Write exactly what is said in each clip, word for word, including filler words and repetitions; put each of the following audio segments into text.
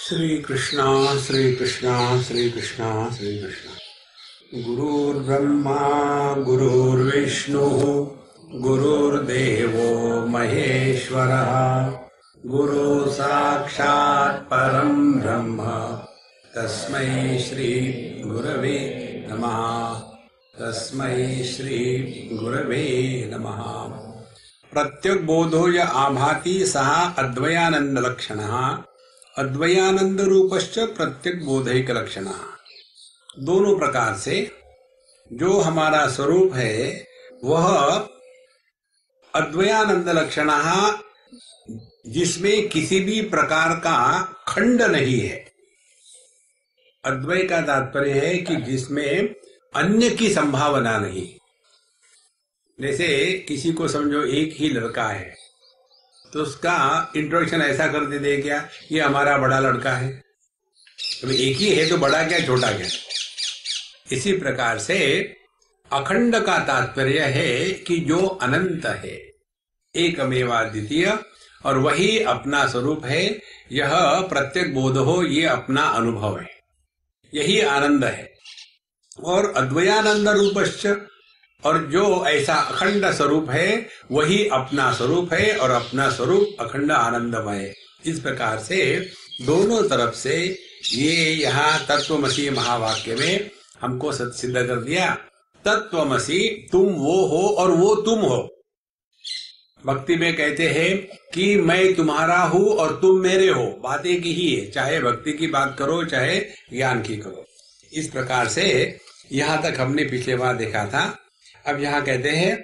श्री कृष्णा श्री कृष्णा श्री कृष्णा श्री कृष्णा। गुरुर्ब्रह्मा गुरुर्विष्णु गुरुर्देवो महेश्वरः गुरु साक्षात् परं ब्रह्म तस्मै श्री गुरवे नमः। तस्मै श्री गुरवे नमः। प्रत्यक बोधो य आभाति सः अद्वयानंद लक्षणः अद्वयानंद रूपश्च प्रत्यक बोधैक लक्षणः। दोनों प्रकार से जो हमारा स्वरूप है वह अद्वयानंद लक्षणः, जिसमें किसी भी प्रकार का खंड नहीं है। अद्वय का तात्पर्य है कि जिसमें अन्य की संभावना नहीं। जैसे किसी को समझो एक ही लड़का है तो उसका इंट्रोडक्शन ऐसा कर दे दे क्या, ये हमारा बड़ा लड़का है। तो एक ही है तो बड़ा क्या छोटा क्या। इसी प्रकार से अखंड का तात्पर्य है कि जो अनंत है, एकमेवा द्वितीय, और वही अपना स्वरूप है। यह प्रत्येक बोध हो, ये अपना अनुभव है, यही आनंद है। और अद्वयानंद रूपश्च, और जो ऐसा अखंड स्वरूप है वही अपना स्वरूप है, और अपना स्वरूप अखंड आनंदमय। इस प्रकार से दोनों तरफ से ये यहाँ तत्वमसी महावाक्य में हमको सिद्ध कर दिया। तत्वमसी, तुम वो हो और वो तुम हो। भक्ति में कहते हैं कि मैं तुम्हारा हूं और तुम मेरे हो। बात एक ही है, चाहे भक्ति की बात करो चाहे ज्ञान की करो। इस प्रकार से यहाँ तक हमने पिछले बार देखा था। अब यहाँ कहते हैं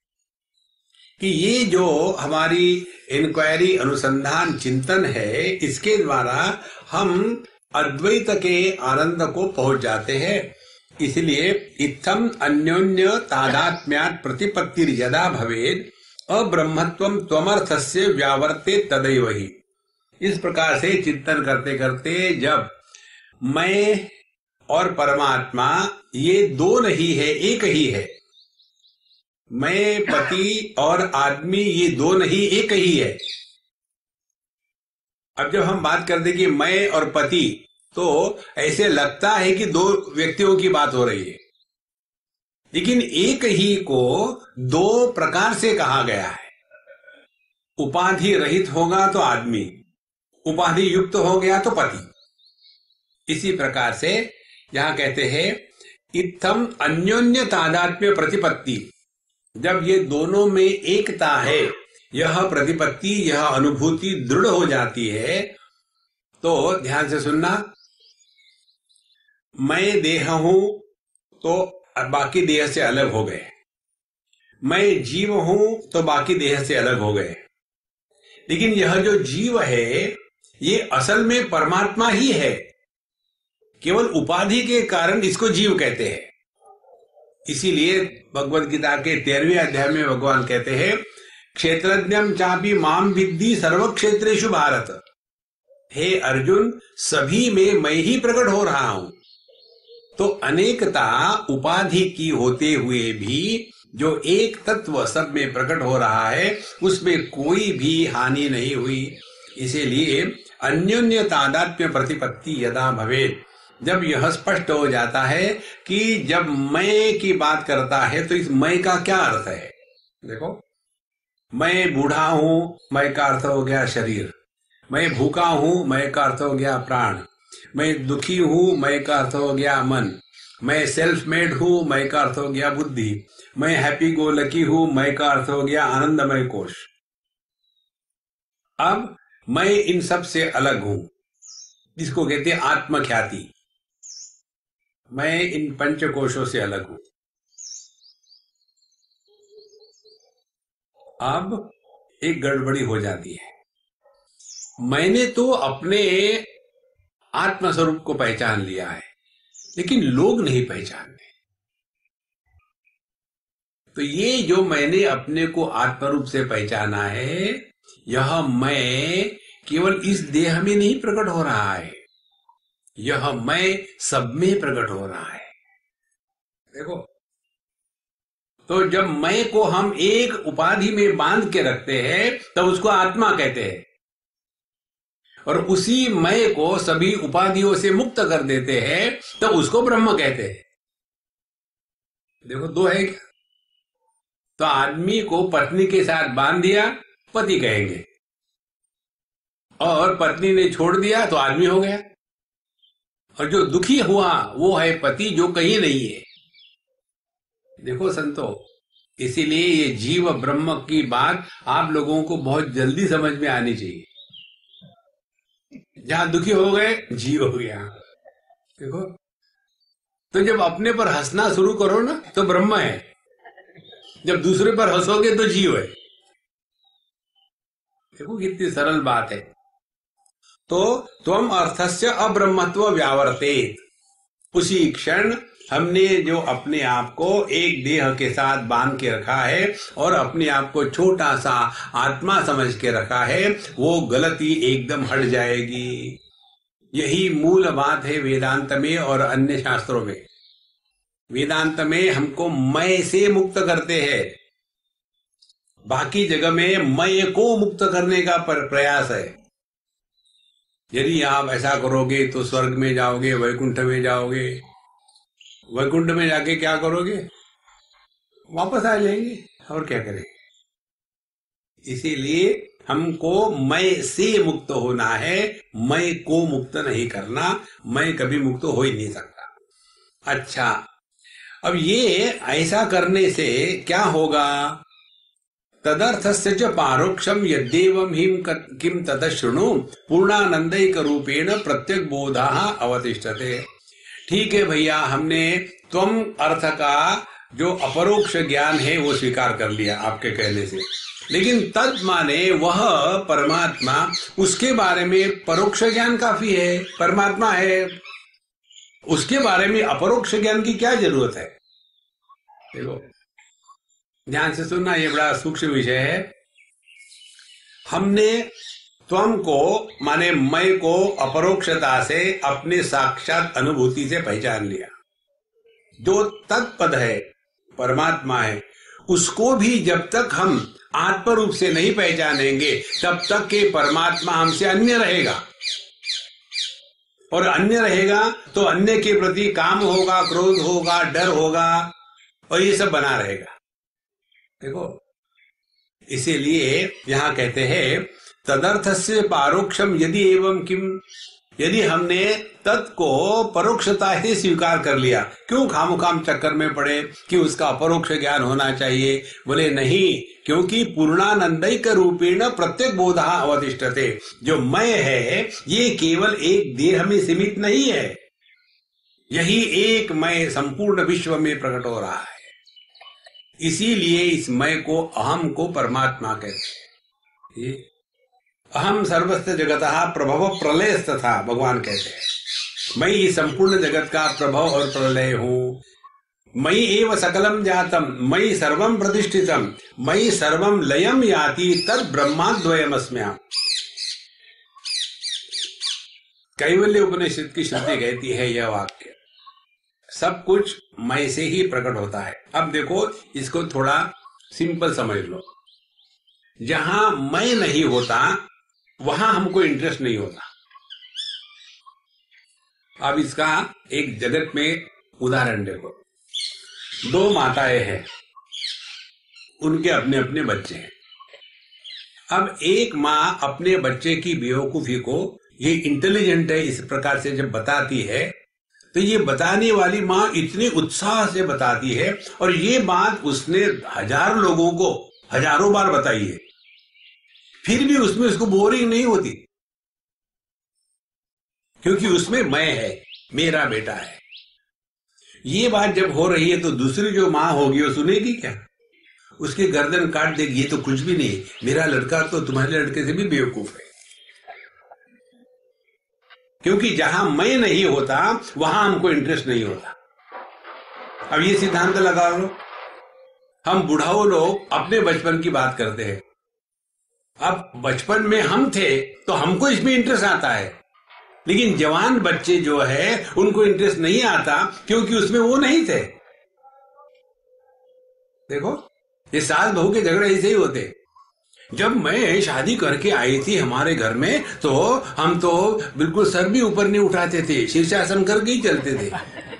कि ये जो हमारी इंक्वायरी, अनुसंधान, चिंतन है, इसके द्वारा हम अद्वैत के आनंद को पहुंच जाते हैं। इसलिए इत्थम अन्योन्य तादात्म्यात् प्रतिपत्तिर यदा भवेद अब्रह्मत्वम त्वमर्थस्य व्यावर्ते तदैव ही। इस प्रकार से चिंतन करते करते जब मैं और परमात्मा ये दो नहीं है, एक ही है। मैं, पति और आदमी ये दो नहीं, एक ही है। अब जब हम बात करते कि मैं और पति, तो ऐसे लगता है कि दो व्यक्तियों की बात हो रही है, लेकिन एक ही को दो प्रकार से कहा गया है। उपाधि रहित होगा तो आदमी, उपाधि युक्त हो गया तो पति। इसी प्रकार से यहां कहते हैं इत्थम अन्योन्य तादात्म्य प्रतिपत्ति। जब ये दोनों में एकता है, यह प्रतिपत्ति, यह अनुभूति दृढ़ हो जाती है, तो ध्यान से सुनना। मैं देह हूं तो बाकी देह से अलग हो गए, मैं जीव हूं तो बाकी देह से अलग हो गए। लेकिन यह जो जीव है ये असल में परमात्मा ही है, केवल उपाधि के कारण इसको जीव कहते हैं। इसीलिए भगवद गीता के तेरहवें अध्याय में भगवान कहते हैं क्षेत्रज्ञम चापि माम विद्धि सर्व क्षेत्रेषु भारत। हे अर्जुन, सभी में मैं ही प्रकट हो रहा हूं। तो अनेकता उपाधि की होते हुए भी जो एक तत्व सब में प्रकट हो रहा है, उसमें कोई भी हानि नहीं हुई। इसीलिए अन्योन्य तादात्म्य प्रतिपत्ति यदा भवेत्, जब यह स्पष्ट हो जाता है कि जब मैं की बात करता है तो इस मैं का क्या अर्थ है। देखो, मैं बूढ़ा हूं, मैं का अर्थ हो गया शरीर। मैं भूखा हूं, मैं का अर्थ हो गया प्राण। मैं दुखी हूं, मैं का अर्थ हो गया मन। मैं सेल्फ मेड हूं, मैं का अर्थ हो गया बुद्धि। मैं हैप्पी गो लकी हूं, मैं का अर्थ हो गया आनंदमय कोश। अब मैं इन सब से अलग हूं, जिसको कहते हैं आत्मख्याति। मैं इन पंचकोशों से अलग हूं। अब एक गड़बड़ी हो जाती है। मैंने तो अपने आत्मस्वरूप को पहचान लिया है, लेकिन लोग नहीं पहचानते। तो ये जो मैंने अपने को आत्मरूप से पहचाना है, यह मैं केवल इस देह में नहीं प्रकट हो रहा है, यह मैं सब में प्रकट हो रहा है। देखो, तो जब मैं को हम एक उपाधि में बांध के रखते हैं तब उसको आत्मा कहते हैं, और उसी मय को सभी उपाधियों से मुक्त कर देते हैं, तो उसको ब्रह्म कहते हैं। देखो दो है क्या? तो आदमी को पत्नी के साथ बांध दिया, पति कहेंगे, और पत्नी ने छोड़ दिया तो आदमी हो गया। और जो दुखी हुआ वो है पति, जो कहीं नहीं है। देखो संतो, इसीलिए ये जीव ब्रह्म की बात आप लोगों को बहुत जल्दी समझ में आनी चाहिए। जहां दुखी हो गए, जीव हो गया। देखो, तो जब अपने पर हंसना शुरू करो ना, तो ब्रह्म है। जब दूसरे पर हंसोगे तो जीव है। देखो कितनी सरल बात है। तो त्वम अर्थस्य अब्रह्मत्व व्यावर्तेत, उसी क्षण हमने जो अपने आप को एक देह के साथ बांध के रखा है और अपने आप को छोटा सा आत्मा समझ के रखा है, वो गलती एकदम हट जाएगी। यही मूल बात है वेदांत में और अन्य शास्त्रों में। वेदांत में हमको मैं से मुक्त करते हैं, बाकी जगह में मैं को मुक्त करने का प्रयास है। यदि आप ऐसा करोगे तो स्वर्ग में जाओगे, वैकुंठ में जाओगे। वैकुंठ में जाके क्या करोगे? वापस आ जाएंगे, और क्या करेंगे। इसीलिए हमको मैं से मुक्त होना है, मैं को मुक्त नहीं करना। मैं कभी मुक्त हो ही नहीं सकता। अच्छा, अब ये ऐसा करने से क्या होगा? तदर्थस्य च पारोक्षम यद्देवं हिम किम ततः शृणु पूर्णानंदैक रूपेण प्रत्यक बोधाः अवतिष्ठते। ठीक है भैया, हमने त्वम अर्थ का जो अपरोक्ष ज्ञान है वो स्वीकार कर लिया आपके कहने से, लेकिन तद माने वह परमात्मा, उसके बारे में परोक्ष ज्ञान काफी है। परमात्मा है, उसके बारे में अपरोक्ष ज्ञान की क्या जरूरत है? देखो ध्यान से सुनना, ये बड़ा सूक्ष्म विषय है। हमने त्वम को माने मैं को अपरोक्षता से अपने साक्षात अनुभूति से पहचान लिया। जो तत्पद है, परमात्मा है, उसको भी जब तक हम आत्म रूप से नहीं पहचानेंगे तब तक के परमात्मा हमसे अन्य रहेगा। और अन्य रहेगा तो अन्य के प्रति काम होगा, क्रोध होगा, डर होगा, और ये सब बना रहेगा। देखो, इसीलिए यहां कहते हैं तदर्थस्य पारोक्षम यदि एवं किम, यदि हमने तत् को परोक्षता ही स्वीकार कर लिया, क्यों खामोखाम चक्कर में पड़े कि उसका अपरोक्ष ज्ञान होना चाहिए? बोले नहीं, क्योंकि पूर्णानंदैक रूपेण प्रत्येक बोधा अवतिष्ठते। जो मैं है ये केवल एक देह में सीमित नहीं है, यही एक मैं संपूर्ण विश्व में प्रकट हो रहा है। इसीलिए इस मैं को, अहम को परमात्मा कहते हैं। अहम सर्वस्व जगतः प्रभव प्रलय तथा, भगवान कहते हैं मैं इस संपूर्ण जगत का प्रभव और प्रलय हूं। मयि एव सकलम जातम, मयि सर्वम प्रतिष्ठितम, मयि सर्वम लयम याति तद ब्रह्माद्वयमस्म्यहम्। कैवल्य उपनिषद की श्रुति कहती है यह वाक्य, सब कुछ मैं से ही प्रकट होता है। अब देखो, इसको थोड़ा सिंपल समझ लो। जहां मैं नहीं होता वहां हमको इंटरेस्ट नहीं होता। अब इसका एक जगत में उदाहरण देखो। दो माताएं हैं, उनके अपने अपने बच्चे हैं। अब एक माँ अपने बच्चे की बेवकूफी को, ये इंटेलिजेंट है, इस प्रकार से जब बताती है, तो ये बताने वाली माँ इतने उत्साह से बताती है, और ये बात उसने हजार लोगों को हजारों बार बताई है, फिर भी उसमें उसको बोरिंग नहीं होती, क्योंकि उसमें मैं है, मेरा बेटा है। ये बात जब हो रही है तो दूसरी जो माँ होगी वो सुनेगी क्या? उसकी गर्दन काट देगी, ये तो कुछ भी नहीं, मेरा लड़का तो तुम्हारे लड़के से भी बेवकूफ है। क्योंकि जहां मैं नहीं होता वहां हमको इंटरेस्ट नहीं होता। अब ये सिद्धांत लगा लो, हम बुढ़ाओ लोग अपने बचपन की बात करते हैं। अब बचपन में हम थे तो हमको इसमें इंटरेस्ट आता है, लेकिन जवान बच्चे जो है उनको इंटरेस्ट नहीं आता, क्योंकि उसमें वो नहीं थे। देखो, ये सास बहू के झगड़े ऐसे ही होते। जब मैं शादी करके आई थी हमारे घर में तो हम तो बिल्कुल सर भी ऊपर नहीं उठाते थे, शीर्षासन करके ही चलते थे।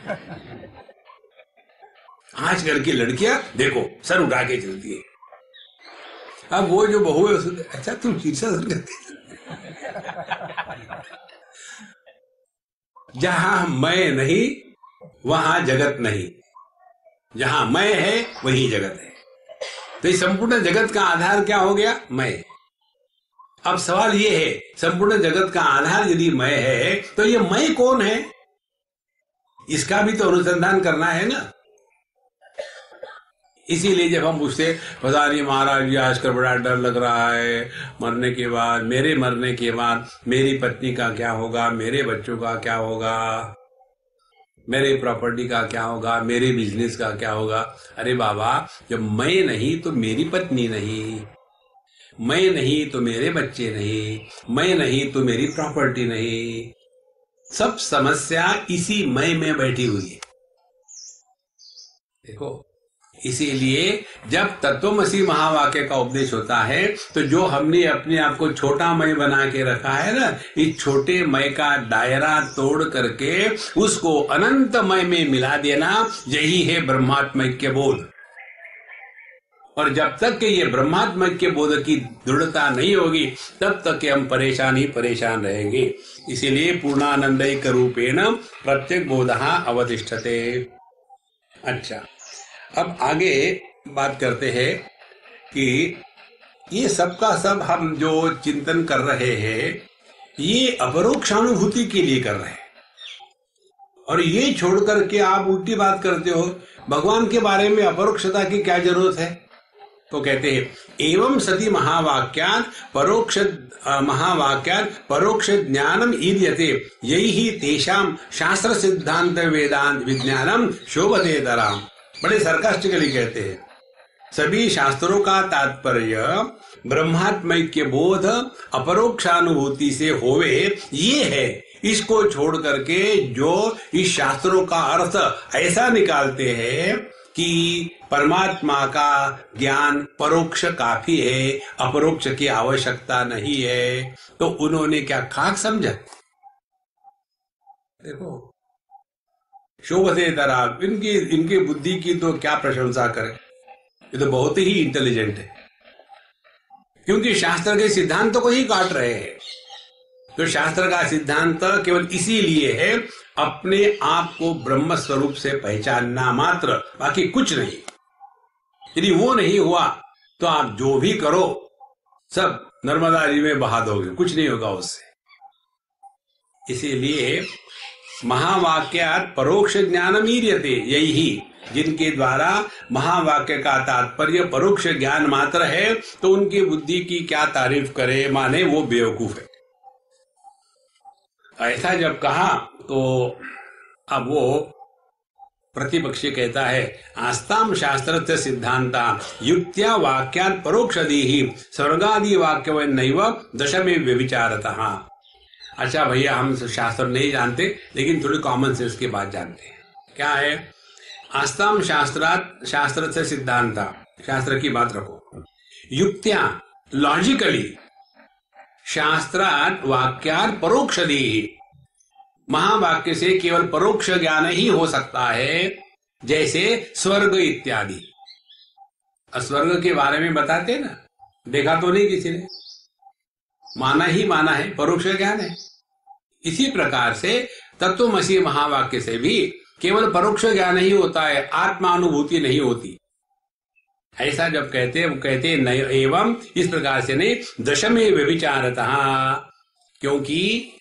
आजकल की लड़कियां देखो सर उठा के चलती है। अब वो जो बहू है, अच्छा तुम शीर्षासन करते। जहां मैं नहीं वहां जगत नहीं, जहां मैं है वही जगत है। तो इस संपूर्ण जगत का आधार क्या हो गया? मैं। अब सवाल ये है, संपूर्ण जगत का आधार यदि मैं है तो ये मैं कौन है, इसका भी तो अनुसंधान करना है ना। इसीलिए जब हम पूछते पता नहीं महाराज जी आजकल बड़ा डर लग रहा है, मरने के बाद, मेरे मरने के बाद मेरी पत्नी का क्या होगा, मेरे बच्चों का क्या होगा, मेरे प्रॉपर्टी का क्या होगा, मेरे बिजनेस का क्या होगा। अरे बाबा, जब मैं नहीं तो मेरी पत्नी नहीं, मैं नहीं तो मेरे बच्चे नहीं, मैं नहीं तो मेरी प्रॉपर्टी नहीं। सब समस्या इसी मैं में बैठी हुई है। देखो, इसीलिए जब तत्वमसी महावाक्य का उपदेश होता है तो जो हमने अपने आप को छोटा मैं बना के रखा है ना, इस छोटे मैं का दायरा तोड़ करके उसको अनंत मैं में मिला देना, यही है ब्रह्मात्मैक्य बोध। और जब तक कि ये ब्रह्मात्मैक्य बोध की दृढ़ता नहीं होगी तब तक कि हम परेशान ही परेशान रहेंगे। इसीलिए पूर्णानंदैक रूपेण प्रत्येक बोधः अवतिष्ठते। अच्छा, अब आगे बात करते हैं कि ये सब का सब हम जो चिंतन कर रहे हैं ये अपरोक्षानुभूति के लिए कर रहे हैं, और ये छोड़ करके आप उल्टी बात करते हो भगवान के बारे में अपरोक्षता की क्या जरूरत है। तो कहते हैं एवं सति महावाक्यात् परोक्ष महावाक्यात् परोक्ष ज्ञानम ईर्यते, यही ही तेषाम शास्त्र सिद्धांत वेदांत विज्ञानम शोभते तराम। बड़े सरकास्टिकली कहते हैं सभी शास्त्रों का तात्पर्य ब्रह्मात्मैक्य बोध अपरोक्षानुभूति से होवे ये है। इसको छोड़ करके जो इस शास्त्रों का अर्थ ऐसा निकालते हैं कि परमात्मा का ज्ञान परोक्ष काफी है, अपरोक्ष की आवश्यकता नहीं है, तो उन्होंने क्या खाक समझा। देखो, शोभते तरा, इनकी इनकी बुद्धि की तो क्या प्रशंसा करें, ये तो बहुत ही इंटेलिजेंट है, क्योंकि शास्त्र के सिद्धांतों को ही काट रहे हैं। तो शास्त्र का सिद्धांत केवल इसीलिए है अपने आप को ब्रह्म स्वरूप से पहचानना मात्र, बाकी कुछ नहीं। यदि वो नहीं हुआ तो आप जो भी करो सब नर्मदा जी में बहा दोगे, कुछ नहीं होगा उससे। इसीलिए महावाक्यात् परोक्ष ज्ञानम ईर्यते, यही ही जिनके द्वारा महावाक्य का तात्पर्य परोक्ष ज्ञान मात्र है तो उनकी बुद्धि की क्या तारीफ करे, माने वो बेवकूफ है। ऐसा जब कहा तो अब वो प्रतिपक्षी कहता है आस्ताम शास्त्रस्य सिद्धांता युक्त्या वाक्यात् परोक्षदीहि स्वर्गादि वाक्य नैव दशमे व्यभिचारतः। अच्छा भैया, हम शास्त्र नहीं जानते लेकिन थोड़ी कॉमन सेंस की बात जानते हैं। क्या है? आस्ताम शास्त्रात शास्त्र से सिद्धांता, शास्त्र की बात रखो। युक्त्या लॉजिकली शास्त्रात वाक्यात् परोक्षदीहि, महावाक्य से केवल परोक्ष ज्ञान ही हो सकता है, जैसे स्वर्ग इत्यादि। स्वर्ग के बारे में बताते ना, देखा तो नहीं किसी ने, माना ही माना है, परोक्ष ज्ञान है। इसी प्रकार से तत्वमसी महावाक्य से भी केवल परोक्ष ज्ञान ही होता है, आत्मानुभूति नहीं होती। ऐसा जब कहते हैं वो कहते हैं नहीं, एवं इस प्रकार से नहीं, दशमे व्यभिचारतः, क्योंकि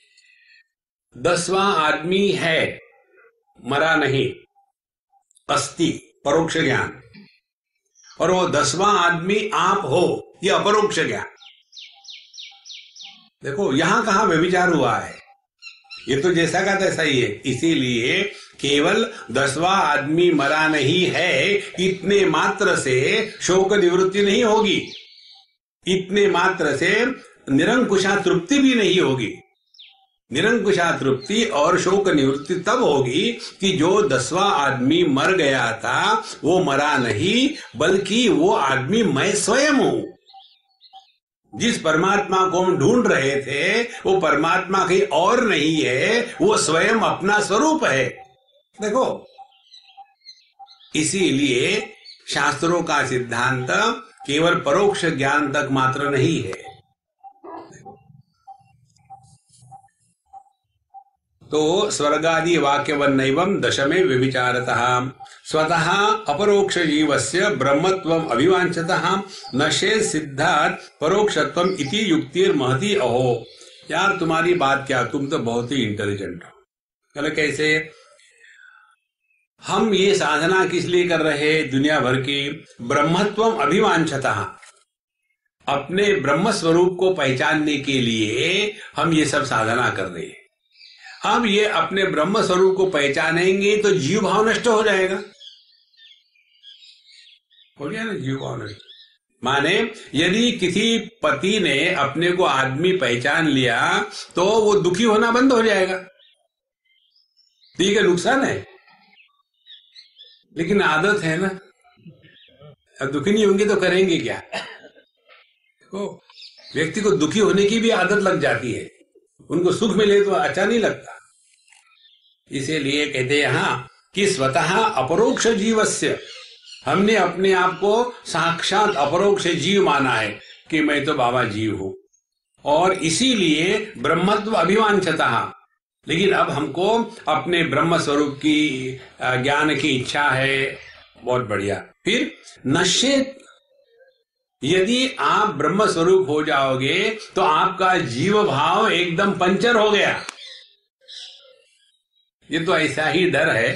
दसवां आदमी है, मरा नहीं, अस्ति परोक्ष ज्ञान, और वो दसवां आदमी आप हो, ये अपरोक्ष ज्ञान। देखो यहां कहां व्यभिचार हुआ है, ये तो जैसा का तैसा ही है। इसीलिए केवल दसवां आदमी मरा नहीं है इतने मात्र से शोक निवृत्ति नहीं होगी, इतने मात्र से निरंकुशा तृप्ति भी नहीं होगी। निरंकुशा तृप्ति और शोक निवृत्ति तब होगी कि जो दसवां आदमी मर गया था वो मरा नहीं, बल्कि वो आदमी मैं स्वयं हूं। जिस परमात्मा को हम ढूंढ रहे थे वो परमात्मा कहीं और नहीं है, वो स्वयं अपना स्वरूप है। देखो, इसीलिए शास्त्रों का सिद्धांत केवल परोक्ष ज्ञान तक मात्र नहीं है। तो स्वर्गादि वाक्यवन्नैवं दशमे व्यभिचारतः स्वतः अपरोक्ष जीवस्य ब्रह्मत्वम् अभिवांछतः नशे सिद्धात् परोक्षत्वम् इति युक्तिर्महति अहो। यार तुम्हारी बात क्या, तुम तो बहुत ही इंटेलिजेंट हो। चलो कैसे? हम ये साधना किस लिए कर रहे हैं दुनिया भर की? ब्रह्मत्वम् अभिवांछतः, अपने ब्रह्म स्वरूप को पहचानने के लिए हम ये सब साधना कर रहे हैं। अब ये अपने ब्रह्म स्वरूप को पहचानेंगे तो जीव भाव नष्ट हो जाएगा। हो गया ना जीव भाव नष्ट। माने यदि किसी पति ने अपने को आदमी पहचान लिया तो वो दुखी होना बंद हो जाएगा। ठीक है, नुकसान है, लेकिन आदत है ना। अब दुखी नहीं होंगे तो करेंगे क्या? तो व्यक्ति को दुखी होने की भी आदत लग जाती है, उनको सुख मिले तो अच्छा नहीं लगता। इसीलिए कहते हैं हाँ कि स्वतः अपरोक्ष जीवस्य, हमने अपने आप को साक्षात अपरोक्ष जीव माना है कि मैं तो बाबा जीव हूं, और इसीलिए ब्रह्मत्व अभिवांछतः। लेकिन अब हमको अपने ब्रह्म स्वरूप की ज्ञान की इच्छा है। बहुत बढ़िया। फिर नश्येत, यदि आप ब्रह्म स्वरूप हो जाओगे तो आपका जीव भाव एकदम पंचर हो गया। ये तो ऐसा ही डर है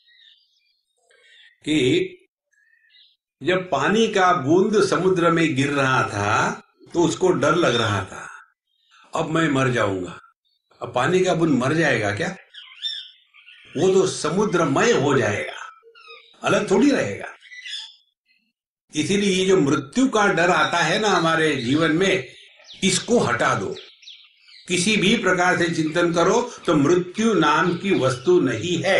कि जब पानी का बूंद समुद्र में गिर रहा था तो उसको डर लग रहा था, अब मैं मर जाऊंगा। अब पानी का बूंद मर जाएगा क्या? वो तो समुद्रमय हो जाएगा, अलग थोड़ी रहेगा। इसीलिए ये जो मृत्यु का डर आता है ना हमारे जीवन में, इसको हटा दो। किसी भी प्रकार से चिंतन करो तो मृत्यु नाम की वस्तु नहीं है,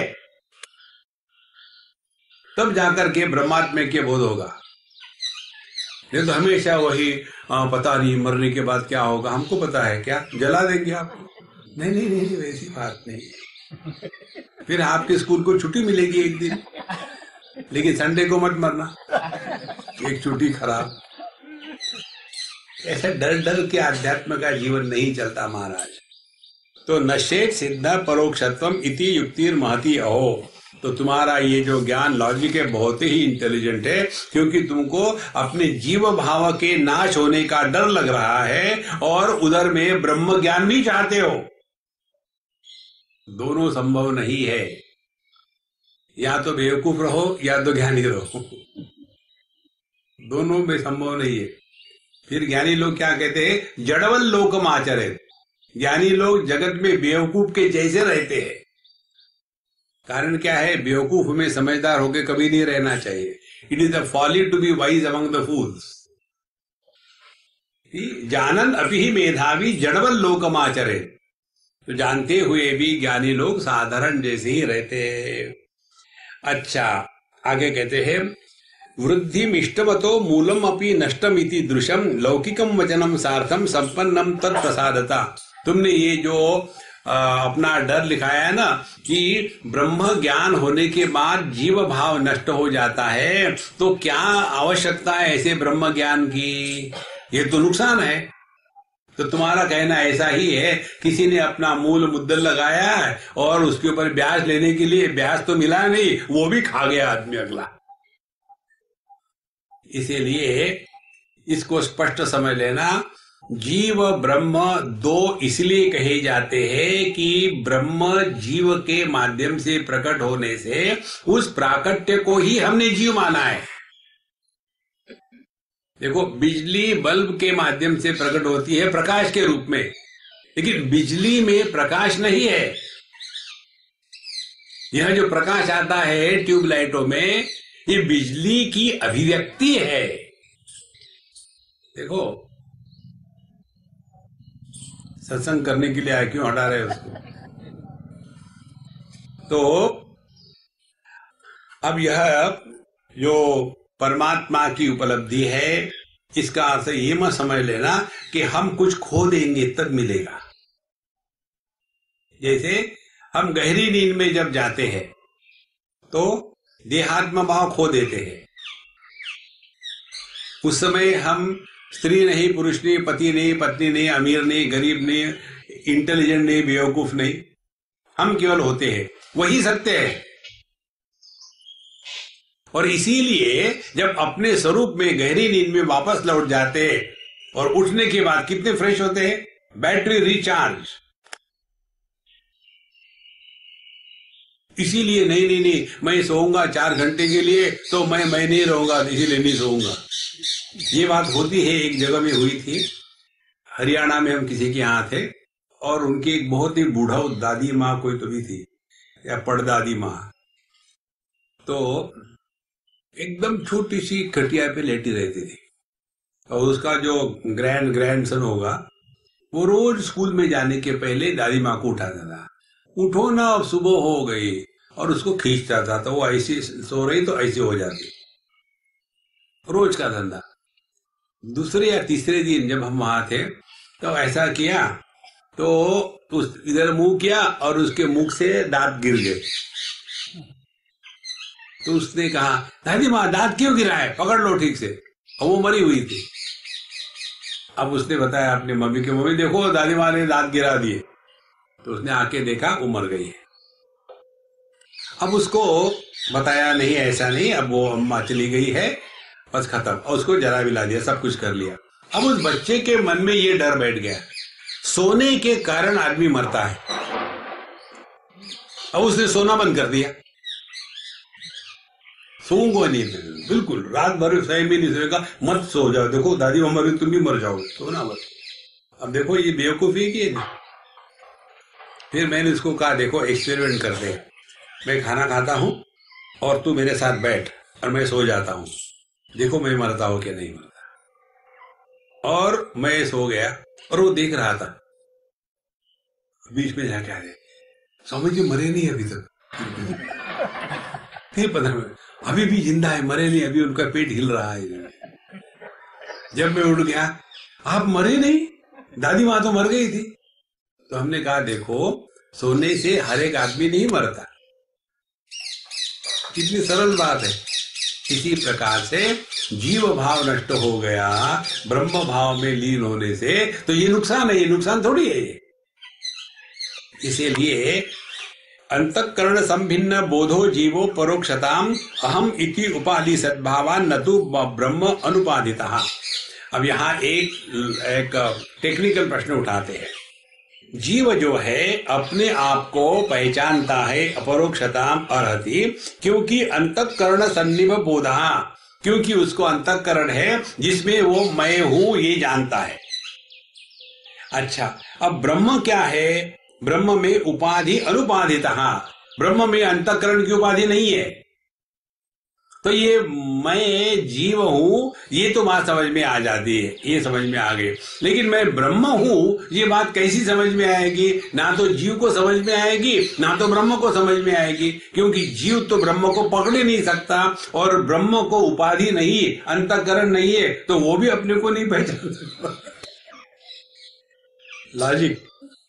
तब जाकर के ब्रह्मात्म के बोध होगा। नहीं तो हमेशा वही आ, पता नहीं मरने के बाद क्या होगा। हमको पता है क्या, जला देंगे आप? नहीं नहीं नहीं, वैसी बात नहीं। फिर आपके स्कूल को छुट्टी मिलेगी एक दिन, लेकिन संडे को मत मरना, एक छुट्टी खराब। ऐसे डर डर के आध्यात्म का जीवन नहीं चलता महाराज। तो नश्येत सिद्ध परोक्षत्वम इति युक्तिर्महति अहो। तो तुम्हारा ये जो ज्ञान लॉजिक है बहुत ही इंटेलिजेंट है, क्योंकि तुमको अपने जीव भाव के नाश होने का डर लग रहा है और उधर में ब्रह्म ज्ञान भी चाहते हो। दोनों संभव नहीं है, या तो बेवकूफ रहो या तो ज्ञानी रहो, दोनों में संभव नहीं है। फिर ज्ञानी लोग क्या कहते हैं? जड़वल लोकम आचरित। ज्ञानी लोग जगत में बेवकूफ के जैसे रहते हैं। कारण क्या है? बेवकूफ में समझदार होकर कभी नहीं रहना चाहिए। It is the folly to be wise among the fools. जानन अभी ही मेधावी जड़वल लोकम आचरित। तो जानते हुए भी ज्ञानी लोग साधारण जैसे ही रहते हैं। अच्छा, आगे कहते हैं वृद्धिमिष्टवतो मूलम अपि नष्टम इति दृशम लौकिकम वचनम सार्थम संपन्नम तत्प्रसादता। तुमने ये जो आ, अपना डर लिखाया है ना कि ब्रह्म ज्ञान होने के बाद जीव भाव नष्ट हो जाता है, तो क्या आवश्यकता है ऐसे ब्रह्म ज्ञान की? ये तो नुकसान है। तो तुम्हारा कहना ऐसा ही है, किसी ने अपना मूल मुद्दल लगाया है और उसके ऊपर ब्याज लेने के लिए ब्याज तो मिला नहीं, वो भी खा गया आदमी अगला। इसीलिए इसको स्पष्ट समझ लेना, जीव ब्रह्म दो इसलिए कहे जाते हैं कि ब्रह्म जीव के माध्यम से प्रकट होने से उस प्राकट्य को ही हमने जीव माना है। देखो, बिजली बल्ब के माध्यम से प्रकट होती है प्रकाश के रूप में, लेकिन बिजली में प्रकाश नहीं है। यह जो प्रकाश आता है ट्यूबलाइटों में, ये बिजली की अभिव्यक्ति है। देखो, सत्संग करने के लिए आए, क्यों हटा रहे उसको? तो अब यह जो परमात्मा की उपलब्धि है, इसका अर्थ ये मत समझ लेना कि हम कुछ खो देंगे तब मिलेगा। जैसे हम गहरी नींद में जब जाते हैं तो देहात्म भाव खो देते हैं। उस समय हम स्त्री नहीं, पुरुष नहीं, पति नहीं, पत्नी नहीं, अमीर नहीं, गरीब नहीं, इंटेलिजेंट नहीं, बेवकूफ नहीं, हम केवल होते हैं। वही सत्य है। और इसीलिए जब अपने स्वरूप में गहरी नींद में वापस लौट जाते हैं और उठने के बाद कितने फ्रेश होते हैं, बैटरी रिचार्ज। इसीलिए नहीं नहीं नहीं मैं सोऊंगा चार घंटे के लिए तो मैं मैं नहीं रहूंगा, इसीलिए नहीं सोऊंगा। ये बात होती है, एक जगह में हुई थी, हरियाणा में हम किसी के यहाँ थे और उनकी एक बहुत ही बूढ़ा दादी माँ कोई तो भी थी या पड़दादी माँ, तो एकदम छोटी सी खटिया पे लेटी रहती थी। और उसका जो ग्रैंड ग्रैंड सन होगा वो रोज स्कूल में जाने के पहले दादी माँ को उठाता था, उठो ना अब सुबह हो गई, और उसको खींचता था तो वो ऐसी सो रही तो ऐसी हो जाती। रोज का धंधा। दूसरे या तीसरे दिन जब हम वहां थे तो ऐसा किया, तो उस इधर मुंह किया और उसके मुख से दांत गिर गए। तो उसने कहा, दादी माँ दांत क्यों गिरा है, पकड़ लो ठीक से। और वो मरी हुई थी। अब उसने बताया अपनी मम्मी के, मम्मी देखो दादी माँ ने दांत गिरा दिए। तो उसने आके देखा वो मर गई है। अब उसको बताया नहीं, ऐसा नहीं, अब वो अम्मा चली गई है, बस खत्म। और उसको जला विला दिया, सब कुछ कर लिया। अब उस बच्चे के मन में ये डर बैठ गया, सोने के कारण आदमी मरता है। अब उसने सोना बंद कर दिया, सोऊंगा नहीं, बिल्कुल रात भर सही भी नहीं सोएगा, मत सो जाओ, देखो दादी मम्मी तुम भी मर जाओगे, सोना मत। अब देखो ये बेवकूफी की है। फिर मैंने उसको कहा, देखो एक्सपेरिमेंट करते हैं, मैं खाना खाता हूं और तू मेरे साथ बैठ और मैं सो जाता हूं, देखो मैं मरता हूं कि नहीं मरता। और मैं सो गया और वो देख रहा था। बीच में जाके आ गए, समझ के मरे नहीं अभी तक। फिर पता नहीं, अभी भी जिंदा है, मरे नहीं, अभी उनका पेट हिल रहा है। जब मैं उठ गया, आप मरे नहीं, दादी माँ तो मर गई थी। तो हमने कहा, देखो सोने से हर एक आदमी नहीं मरता, कितनी सरल बात है। इसी प्रकार से जीव भाव नष्ट हो गया ब्रह्म भाव में लीन होने से, तो ये नुकसान है, ये नुकसान थोड़ी है ये। इसीलिए अंतःकरण संभिन्न बोधो जीवो परोक्षताम अहम इति उपाधि सद्भावान न तो ब्रह्म अनुपादिता। अब यहाँ एक एक टेक्निकल प्रश्न उठाते हैं। जीव जो है अपने आप को पहचानता है अपरोक्षताम अर्हति, क्योंकि अंतःकरण सन्निभ बोधा, क्योंकि उसको अंतःकरण है जिसमें वो मैं हूं ये जानता है। अच्छा, अब ब्रह्म क्या है, ब्रह्म में उपाधि अनुपाधितः, ब्रह्म में अंतःकरण की उपाधि नहीं है। तो ये मैं जीव हूं ये तो बात समझ में आ जाती है, ये समझ में आ गई। लेकिन मैं ब्रह्म हूं ये बात कैसी समझ में आएगी, ना तो जीव को समझ में आएगी ना तो ब्रह्म को समझ में आएगी, क्योंकि जीव तो ब्रह्म को पकड़ ही नहीं सकता और ब्रह्म को उपाधि नहीं, अंतःकरण नहीं है, तो वो भी अपने को नहीं पहचान सकता। लॉजिक।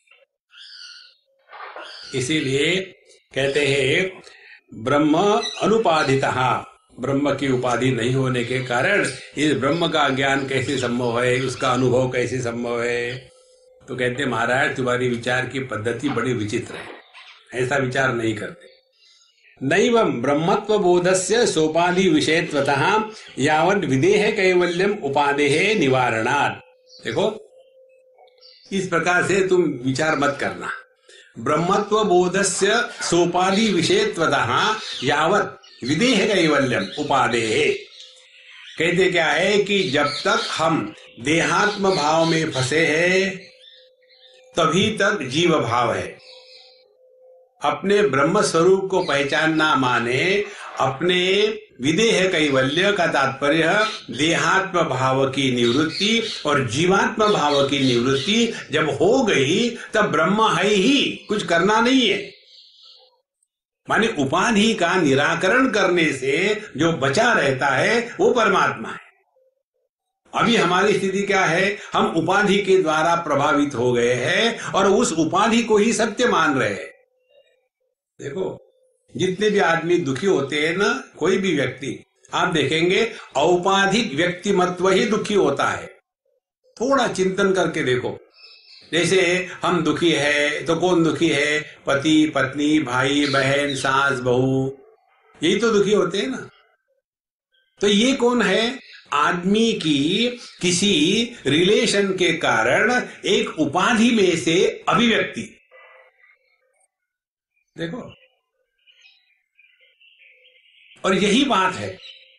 इसीलिए कहते हैं ब्रह्म अनुपाधितः, ब्रह्म की उपाधि नहीं होने के कारण इस ब्रह्म का ज्ञान कैसे संभव है, उसका अनुभव कैसे संभव है। तो कहते महाराज तुम्हारी विचार की पद्धति बड़ी विचित्र है, ऐसा विचार नहीं करते। नैवं ब्रह्मत्व बोधस्य सोपाधि विषयत्वतः यावत् विदेह कैवल्यम उपादेः निवारणात्। देखो इस प्रकार से तुम विचार मत करना। ब्रह्मत्व बोधस्य सोपाधि विषयत्वतः यावत् विदेह कैवल्यम उपादेः। कहते क्या है कि जब तक हम देहात्म भाव में फंसे हैं तभी तक जीव भाव है। अपने ब्रह्म स्वरूप को पहचानना माने अपने विदेह कैवल्य का तात्पर्य देहात्म भाव की निवृत्ति और जीवात्म भाव की निवृत्ति जब हो गई तब ब्रह्म है ही, कुछ करना नहीं है। माने उपाधि का निराकरण करने से जो बचा रहता है वो परमात्मा है। अभी हमारी स्थिति क्या है, हम उपाधि के द्वारा प्रभावित हो गए हैं और उस उपाधि को ही सत्य मान रहे हैं। देखो, जितने भी आदमी दुखी होते हैं ना, कोई भी व्यक्ति, आप देखेंगे औपाधिक व्यक्तिमत्व ही दुखी होता है। थोड़ा चिंतन करके देखो, जैसे हम दुखी है तो कौन दुखी है? पति, पत्नी, भाई, बहन, सास, बहू, यही तो दुखी होते हैं ना। तो ये कौन है? आदमी की किसी रिलेशन के कारण एक उपाधि में से अभिव्यक्ति। देखो, और यही बात है।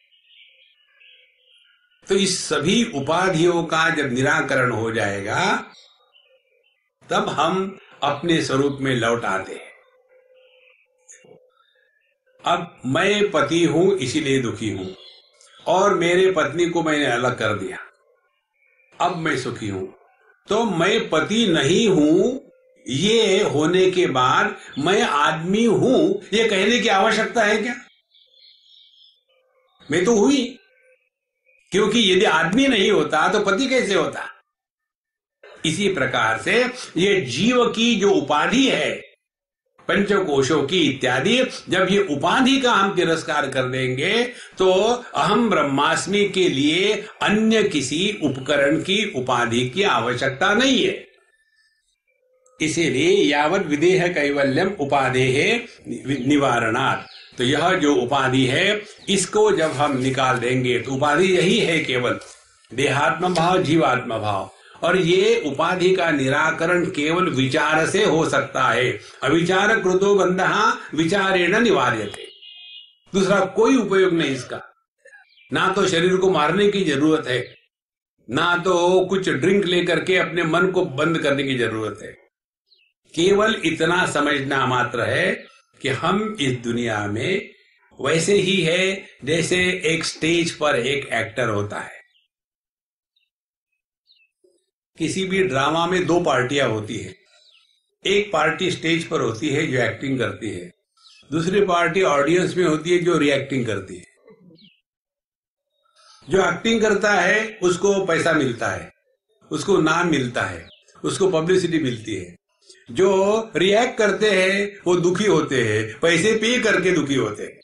तो इस सभी उपाधियों का जब निराकरण हो जाएगा, तब हम अपने स्वरूप में लौट आते हैं। अब मैं पति हूं इसीलिए दुखी हूं, और मेरे पत्नी को मैंने अलग कर दिया, अब मैं सुखी हूं। तो मैं पति नहीं हूं, ये होने के बाद मैं आदमी हूं, ये कहने की आवश्यकता है क्या? मैं तो हुई, क्योंकि यदि आदमी नहीं होता तो पति कैसे होता? इसी प्रकार से ये जीव की जो उपाधि है, पंचकोशों की इत्यादि, जब ये उपाधि का हम तिरस्कार कर देंगे तो अहम ब्रह्मास्मि के लिए अन्य किसी उपकरण की उपाधि की आवश्यकता नहीं है। इसीलिए यावत् विदेह कैवल्यम उपादेः निवारणात्, तो यह जो उपाधि है, इसको जब हम निकाल देंगे तो उपाधि यही है, केवल देहात्म भाव, जीवात्म भाव। और ये उपाधि का निराकरण केवल विचार से हो सकता है। अविचार कृतो बंधः विचारेण निवार्यते। दूसरा कोई उपयोग नहीं इसका। ना तो शरीर को मारने की जरूरत है, ना तो कुछ ड्रिंक लेकर के अपने मन को बंद करने की जरूरत है। केवल इतना समझना मात्र है कि हम इस दुनिया में वैसे ही है जैसे एक स्टेज पर एक एक्टर होता है। किसी भी ड्रामा में दो पार्टियां होती है। एक पार्टी स्टेज पर होती है जो एक्टिंग करती है, दूसरी पार्टी ऑडियंस में होती है जो रिएक्टिंग करती है। जो एक्टिंग करता है उसको पैसा मिलता है, उसको नाम मिलता है, उसको पब्लिसिटी मिलती है। जो रिएक्ट करते हैं वो दुखी होते हैं, पैसे पे करके दुखी होते हैं।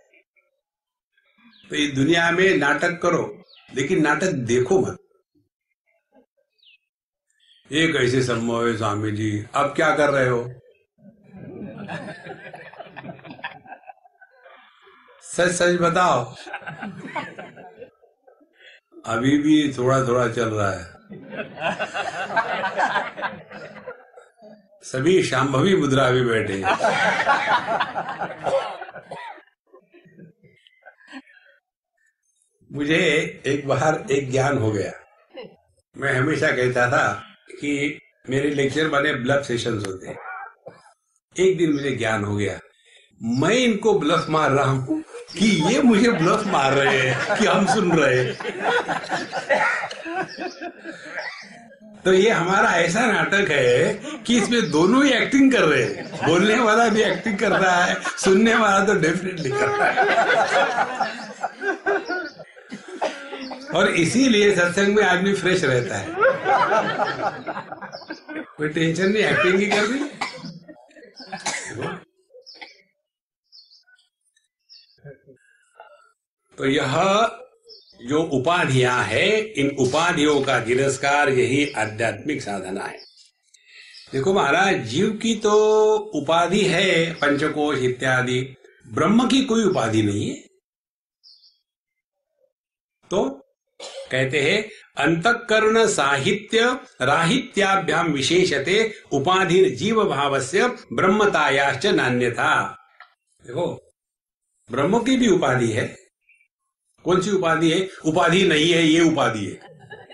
तो इस दुनिया में नाटक करो, लेकिन नाटक देखो मत। ये कैसे संभव है स्वामी जी? अब क्या कर रहे हो? सच सच बताओ। अभी भी थोड़ा थोड़ा चल रहा है। सभी शांभवी मुद्रा भी बैठे। मुझे एक बार एक ज्ञान हो गया। मैं हमेशा कहता था कि मेरे लेक्चर बने ब्लफ सेशंस होते हैं। एक दिन मुझे ज्ञान हो गया, मैं इनको ब्लफ मार रहा हूं कि ये मुझे ब्लफ मार रहे हैं कि हम सुन रहे हैं। तो ये हमारा ऐसा नाटक है कि इसमें दोनों ही एक्टिंग कर रहे हैं। बोलने वाला भी एक्टिंग कर रहा है, सुनने वाला तो डेफिनेटली कर रहा है। और इसीलिए सत्संग में आदमी फ्रेश रहता है, कोई टेंशन नहीं, एक्टिंग ही कर रही। तो यह जो उपाधियां है, इन उपाधियों का तिरस्कार यही आध्यात्मिक साधना है। देखो महाराज, जीव की तो उपाधि है पंचकोश इत्यादि, ब्रह्म की कोई उपाधि नहीं है। तो कहते हैं अंतःकरण साहित्य राहित्याभ्याम विशेषते उपाधि जीव भावस्य ब्रह्मतायाश्च नान्यथा। देखो, ब्रह्म की भी उपाधि है। कौन सी उपाधि है? उपाधि नहीं है, ये उपाधि है।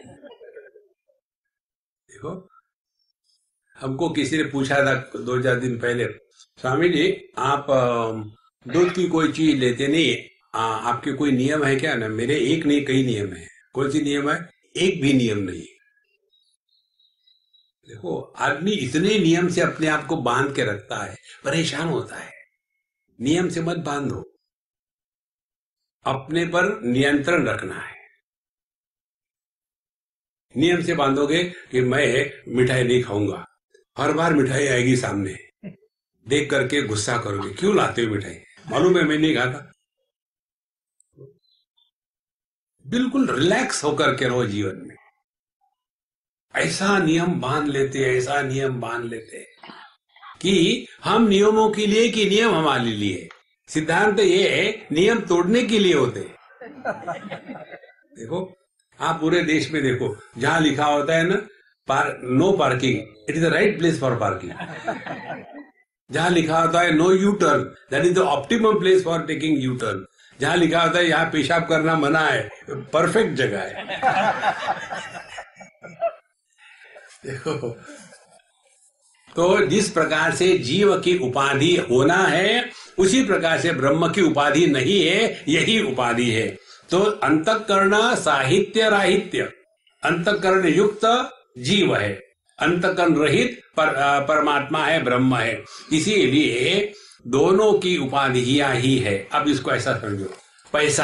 देखो, हमको किसी ने पूछा था दो चार दिन पहले, स्वामी जी आप दूध की कोई चीज लेते नहीं, आ, आपके कोई नियम है क्या? ना, मेरे एक नहीं कई नियम है। कौन सी नियम है? एक भी नियम नहीं। देखो, आदमी इतने नियम से अपने आप को बांध के रखता है, परेशान होता है। नियम से मत बांधो, अपने पर नियंत्रण रखना है। नियम से बांधोगे कि मैं मिठाई नहीं खाऊंगा, हर बार मिठाई आएगी सामने, देख करके गुस्सा करोगे, क्यों लाते हो मिठाई, मालूम है मैं नहीं खाता। बिल्कुल रिलैक्स होकर के रहो जीवन में। ऐसा नियम बांध लेते ऐसा नियम बांध लेते कि हम नियमों के लिए कि नियम हमारे लिए। सिद्धांत ये है नियम तोड़ने के लिए होते। देखो आप पूरे देश में देखो, जहां लिखा होता है ना पार, no parking, it is the right place for parking. जहां लिखा होता है no U turn, that is the optimum place for taking U turn. जहां लिखा होता है यहाँ पेशाब करना मना है, परफेक्ट जगह है। देखो, तो जिस प्रकार से जीव की उपाधि होना है उसी प्रकार से ब्रह्म की उपाधि नहीं है, यही उपाधि है। तो अंतःकरण साहित्य राहित्य, अंतःकरण युक्त जीव है, अंतःकरण रहित पर, परमात्मा है, ब्रह्म है। इसीलिए दोनों की उपाधियां ही है। अब इसको ऐसा समझो, पैसा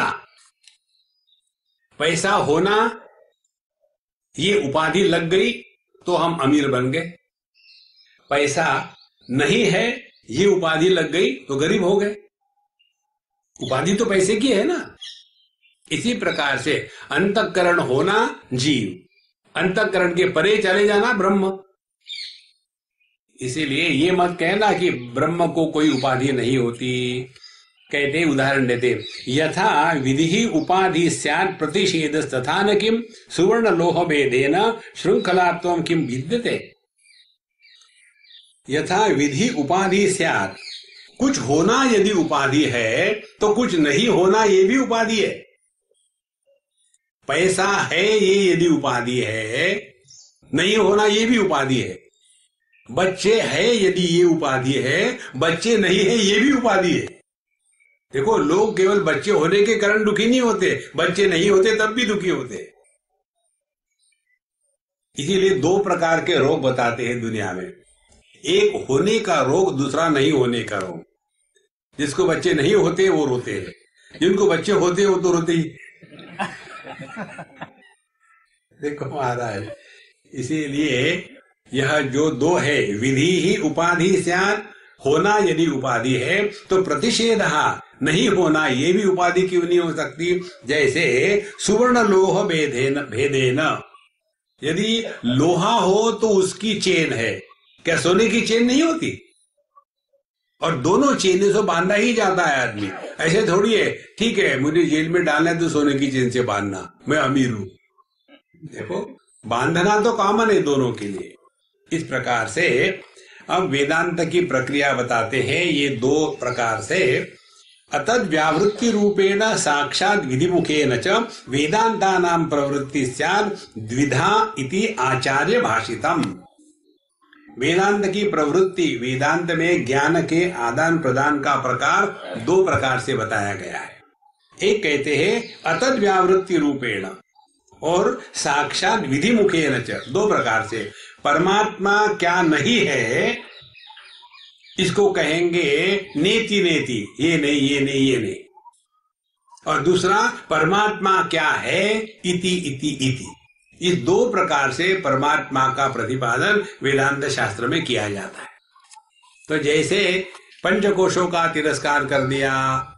पैसा होना ये उपाधि लग गई तो हम अमीर बन गए, पैसा नहीं है ये उपाधि लग गई तो गरीब हो गए। उपाधि तो पैसे की है ना। इसी प्रकार से अंतःकरण होना जीव, अंतःकरण के परे चले जाना ब्रह्म। इसीलिए ये मत कहना कि ब्रह्म को कोई उपाधि नहीं होती। कहते उदाहरण देते, यथा विधि उपाधि स्यात् प्रतिषेध तथा न किम सुवर्ण लोह भेदेन श्रृंखलात्वं किम विद्यते। यथा विधि उपाधि स्यात्, कुछ होना यदि उपाधि है तो कुछ नहीं होना ये भी उपाधि है। पैसा है ये यदि उपाधि है, नहीं होना ये भी उपाधि है। बच्चे है यदि ये उपाधि है, बच्चे नहीं है ये भी उपाधि है। देखो लोग केवल बच्चे होने के कारण दुखी नहीं होते, बच्चे नहीं होते तब भी दुखी होते। इसीलिए दो प्रकार के रोग बताते हैं दुनिया में, एक होने का रोग, दूसरा नहीं होने का रोग। जिसको बच्चे नहीं होते वो रोते हैं, जिनको बच्चे होते हैं वो तो रोते ही। देखो महाराज, इसीलिए यह जो दो है, विधि ही उपाधि स्यात्, होना यदि उपाधि है तो प्रतिषेध नहीं होना ये भी उपाधि क्यों नहीं हो सकती। जैसे सुवर्ण लोह भेदेन भेदेन, यदि लोहा हो तो उसकी चेन है, क्या सोने की चेन नहीं होती? और दोनों चेन से बांधा ही जाता है आदमी। ऐसे थोड़ी है ठीक है मुझे जेल में डालना है तो सोने की चेन से बांधना, मैं अमीर हूं। देखो बांधना तो कॉमन है दोनों के लिए। इस प्रकार से अब वेदांत की प्रक्रिया बताते हैं, ये दो प्रकार से अतद व्यावृत्ति रूपेण साक्षात विधि मुखेन च वेदांतानां प्रवृत्ति स्यात् द्विधा इति आचार्य भाषितम। वेदांत की प्रवृत्ति, वेदांत में ज्ञान के आदान प्रदान का प्रकार दो प्रकार से बताया गया है। एक कहते हैं अतद व्यावृत्ति रूपेण और साक्षात विधि मुखेन च, दो प्रकार से। परमात्मा क्या नहीं है इसको कहेंगे नेति नेति, ये नहीं ये नहीं ये नहीं। और दूसरा परमात्मा क्या है इति इति इति। इस दो प्रकार से परमात्मा का प्रतिपादन वेदांत शास्त्र में किया जाता है। तो जैसे पंचकोशों का तिरस्कार कर दिया,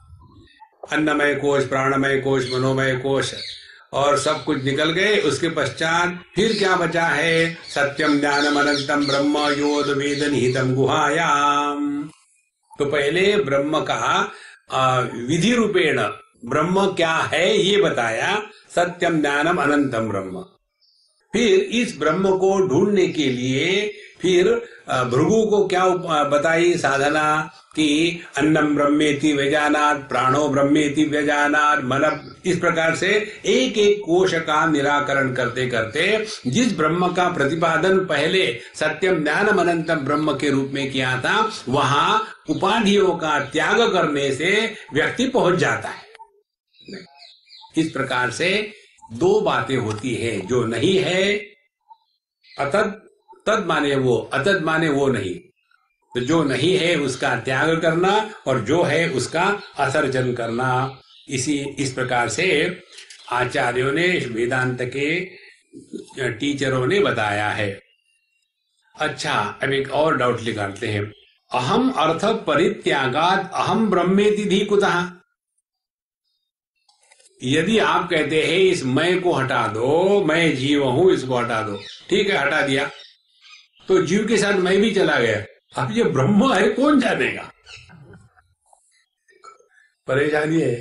अन्नमय कोश, प्राणमय कोश, मनोमय कोश और सब कुछ निकल गए, उसके पश्चात फिर क्या बचा है? सत्यम ज्ञानम अनंतम ब्रह्म योद वेद निहितम गुहायाम। तो पहले ब्रह्म का विधि रूपेण ब्रह्म क्या है ये बताया, सत्यम ज्ञानम अनंतम ब्रह्म। फिर इस ब्रह्म को ढूंढने के लिए फिर भृगु को क्या बताई साधना कि अन्नम ब्रह्मेति व्यजानात्, प्राणो ब्रह्मेति व्यजानात्, मन। इस प्रकार से एक एक कोश का निराकरण करते करते जिस ब्रह्म का प्रतिपादन पहले सत्यम ज्ञानम अनंतम ब्रह्म के रूप में किया था, वहां उपाधियों का त्याग करने से व्यक्ति पहुंच जाता है। इस प्रकार से दो बातें होती है, जो नहीं है अतद, तद माने वो, अतद माने वो नहीं। तो जो नहीं है उसका त्याग करना और जो है उसका असर्जन करना। इसी इस प्रकार से आचार्यों ने वेदांत के टीचरों ने बताया है। अच्छा, अब एक और डाउट निकालते हैं। अहम अर्थ परित्यागात अहम ब्रह्मेति धी कुतः। यदि आप कहते हैं इस मैं को हटा दो, मैं जीव हूं, इसको हटा दो, ठीक है, हटा दिया, तो जीव के साथ मैं भी चला गया। अब ये ब्रह्म है कौन जानेगा? परेशानी है।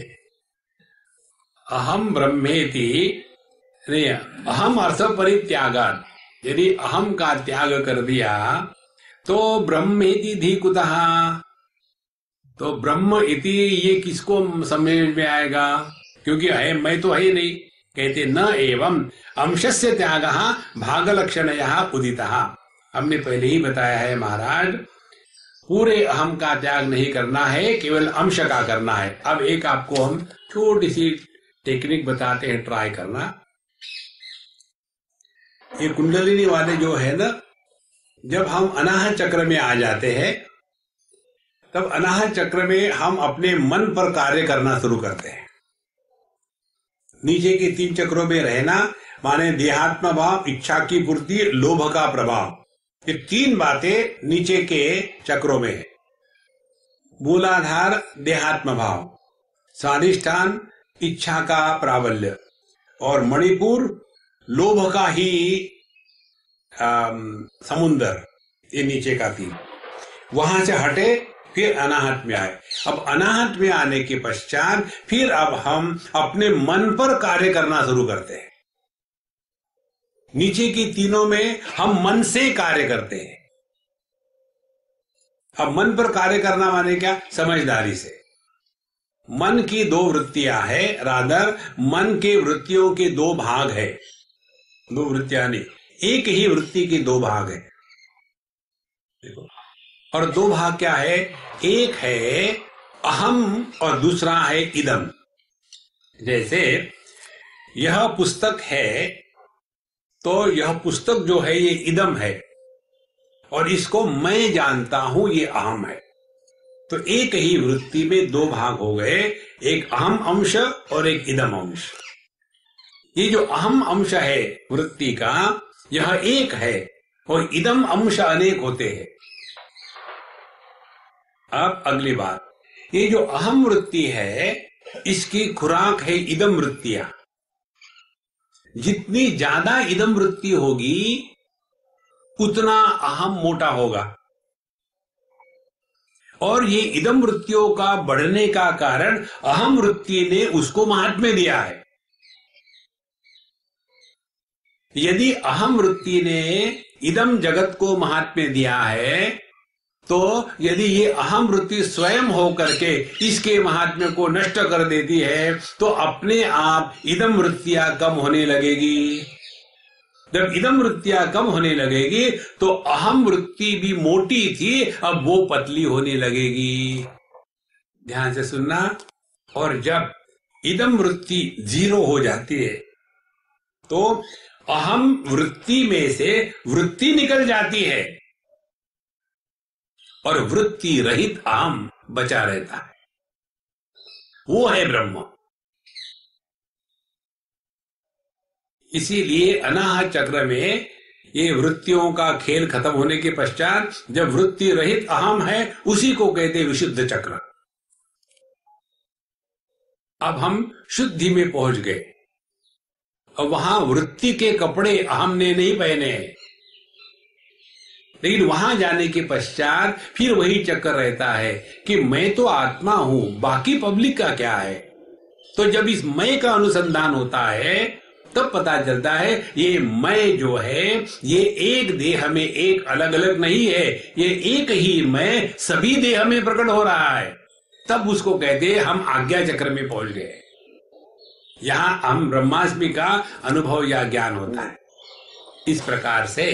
अहम ब्रह्मेति नहीं, अहम अर्थ परित्यागात, यदि अहम का त्याग कर दिया तो ब्रह्मेति धी कुतः, तो ब्रह्म इति ये किसको समझ में आएगा? क्योंकि है मैं तो है ही नहीं। कहते न एवं अंशस्य त्यागः भागलक्षणयः उदितः। हमने पहले ही बताया है महाराज, पूरे अहम का त्याग नहीं करना है, केवल अंश का करना है। अब एक आपको हम छोटी सी टेक्निक बताते हैं, ट्राई करना। ये कुंडलिनी वाले जो है ना, जब हम अनाहत चक्र में आ जाते हैं तब अनाहत चक्र में हम अपने मन पर कार्य करना शुरू करते हैं। नीचे के तीन चक्रों में रहना माने देहात्म भाव, इच्छा की पूर्ति, लोभ का प्रभाव, ये तीन बातें नीचे के चक्रों में है। मूलाधार देहात्म भाव, स्वाधिष्ठान इच्छा का प्राबल्य, और मणिपुर लोभ का ही समुंदर, ये नीचे का तीन। वहां से हटे फिर अनाहत में आए। अब अनाहत में आने के पश्चात फिर अब हम अपने मन पर कार्य करना शुरू करते हैं। नीचे की तीनों में हम मन से कार्य करते हैं। अब मन पर कार्य करना माने क्या? समझदारी से। मन की दो वृत्तियां है, रादर मन के वृत्तियों के दो भाग है। दो वृत्तियां नहीं, एक ही वृत्ति के दो भाग है। देखो, और दो भाग क्या है? एक है अहम और दूसरा है इदम। जैसे यह पुस्तक है तो यह पुस्तक जो है ये इदम है, और इसको मैं जानता हूं ये अहम है। तो एक ही वृत्ति में दो भाग हो गए, एक अहम अंश और एक इदम अंश। ये जो अहम अंश है वृत्ति का, यह एक है, और इदम अंश अनेक होते हैं। अब अगली बात, ये जो अहम वृत्ति है इसकी खुराक है इदम वृत्तियां। जितनी ज्यादा इदम वृत्ति होगी उतना अहम मोटा होगा, और ये इदम वृत्तियों का बढ़ने का कारण अहम वृत्ति ने उसको महात्म्य दिया है। यदि अहम वृत्ति ने इदम जगत को महात्म्य दिया है, तो यदि ये अहम वृत्ति स्वयं होकर के इसके महात्म्य को नष्ट कर देती है तो अपने आप इदम वृत्तियां कम होने लगेगी। जब इदम वृत्तियां कम होने लगेगी तो अहम वृत्ति भी मोटी थी, अब वो पतली होने लगेगी। ध्यान से सुनना। और जब इदम वृत्ति जीरो हो जाती है तो अहम वृत्ति में से वृत्ति निकल जाती है और वृत्ति रहित अहम बचा रहता है। वो है ब्रह्म। इसीलिए अनाहत चक्र में ये वृत्तियों का खेल खत्म होने के पश्चात जब वृत्ति रहित अहम है, उसी को कहते विशुद्ध चक्र। अब हम शुद्धि में पहुंच गए, और वहां वृत्ति के कपड़े अहम ने नहीं पहने हैं, लेकिन वहां जाने के पश्चात फिर वही चक्कर रहता है कि मैं तो आत्मा हूं, बाकी पब्लिक का क्या है। तो जब इस मैं का अनुसंधान होता है तब पता चलता है ये मैं जो है ये एक देह में एक अलग अलग नहीं है, ये एक ही मैं सभी देह में प्रकट हो रहा है। तब उसको कहते हैं हम आज्ञा चक्र में पहुंच गए। यहां हम ब्रह्मास्मि का अनुभव या ज्ञान होता है। इस प्रकार से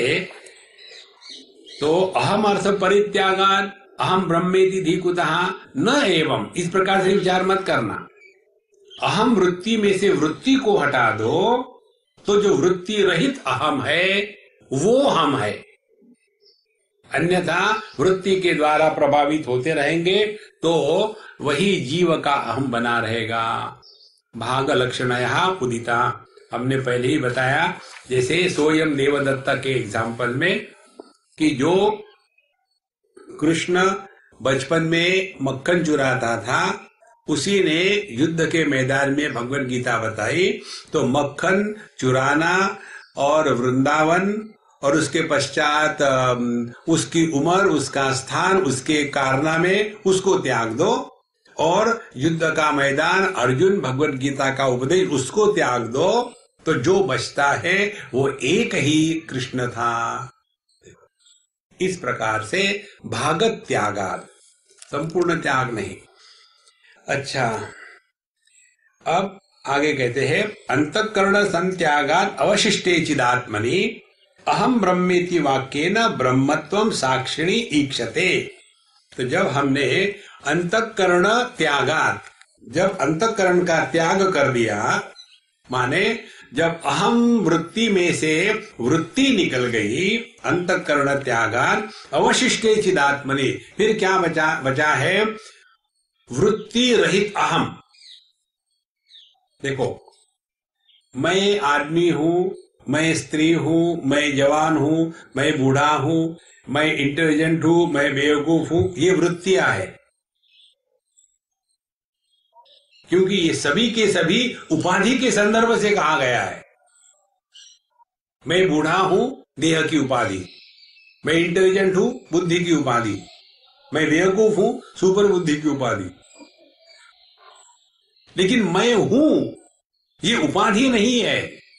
तो अहम अर्थ परित्यागात अहम ब्रह्मेति धी कुतः न एवं, इस प्रकार से विचार मत करना। अहम वृत्ति में से वृत्ति को हटा दो तो जो वृत्ति रहित अहम है वो हम है। अन्यथा वृत्ति के द्वारा प्रभावित होते रहेंगे तो वही जीव का अहम बना रहेगा। भाग लक्षणयः उदिता। हमने पहले ही बताया, जैसे सोयम देवदत्ता के एग्जाम्पल में, कि जो कृष्ण बचपन में मक्खन चुराता था, उसी ने युद्ध के मैदान में भगवत गीता बताई। तो मक्खन चुराना और वृंदावन और उसके पश्चात उसकी उम्र, उसका स्थान, उसके कारनामे, उसको त्याग दो, और युद्ध का मैदान, अर्जुन, भगवत गीता का उपदेश, उसको त्याग दो, तो जो बचता है वो एक ही कृष्ण था। इस प्रकार से भागत त्यागात, संपूर्ण त्याग नहीं। अच्छा, अब आगे कहते हैं, अंतःकरण संत्यागात अवशिष्टे चिदात्मनि अहम ब्रह्मेति वाक्येन ब्रह्मत्वं साक्षिणी ईक्षते। तो जब हमने अंतःकरण त्यागात, जब अंतःकरण का त्याग कर दिया, माने जब अहम वृत्ति में से वृत्ति निकल गई, अंतःकरण त्यागात अवशिष्टे चिदात्मनि, फिर क्या बचा बचा है? वृत्ति रहित अहम। देखो, मैं आदमी हूं, मैं स्त्री हूं, मैं जवान हूं, मैं बूढ़ा हूं, मैं इंटेलिजेंट हूं, मैं बेवकूफ हूं, ये वृत्तियां है। क्योंकि ये सभी के सभी उपाधि के संदर्भ से कहा गया है। मैं बूढ़ा हूं, देह की उपाधि, मैं इंटेलिजेंट हूं, बुद्धि की उपाधि, मैं बेवकूफ हूं, सुपर बुद्धि की उपाधि। लेकिन मैं हूं, ये उपाधि नहीं है।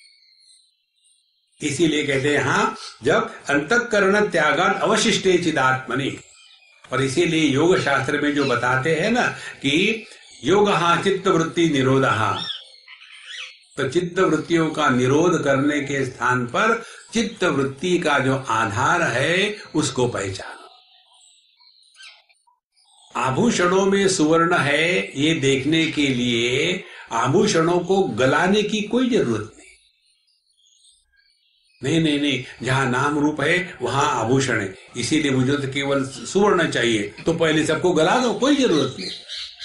इसीलिए कहते हैं, हाँ, जब अंतःकरण त्यागात अवशिष्टे चिदात्मनि। और इसीलिए योग शास्त्र में जो बताते हैं ना कि योगः चित्त वृत्ति निरोधः, तो चित्त वृत्तियों का निरोध करने के स्थान पर चित्त वृत्ति का जो आधार है उसको पहचानो। आभूषणों में सुवर्ण है, ये देखने के लिए आभूषणों को गलाने की कोई जरूरत नहीं। नहीं नहीं नहीं, जहां नाम रूप है वहां आभूषण है, इसीलिए मुझे तो केवल सुवर्ण चाहिए, तो पहले सबको गला दो, कोई जरूरत नहीं।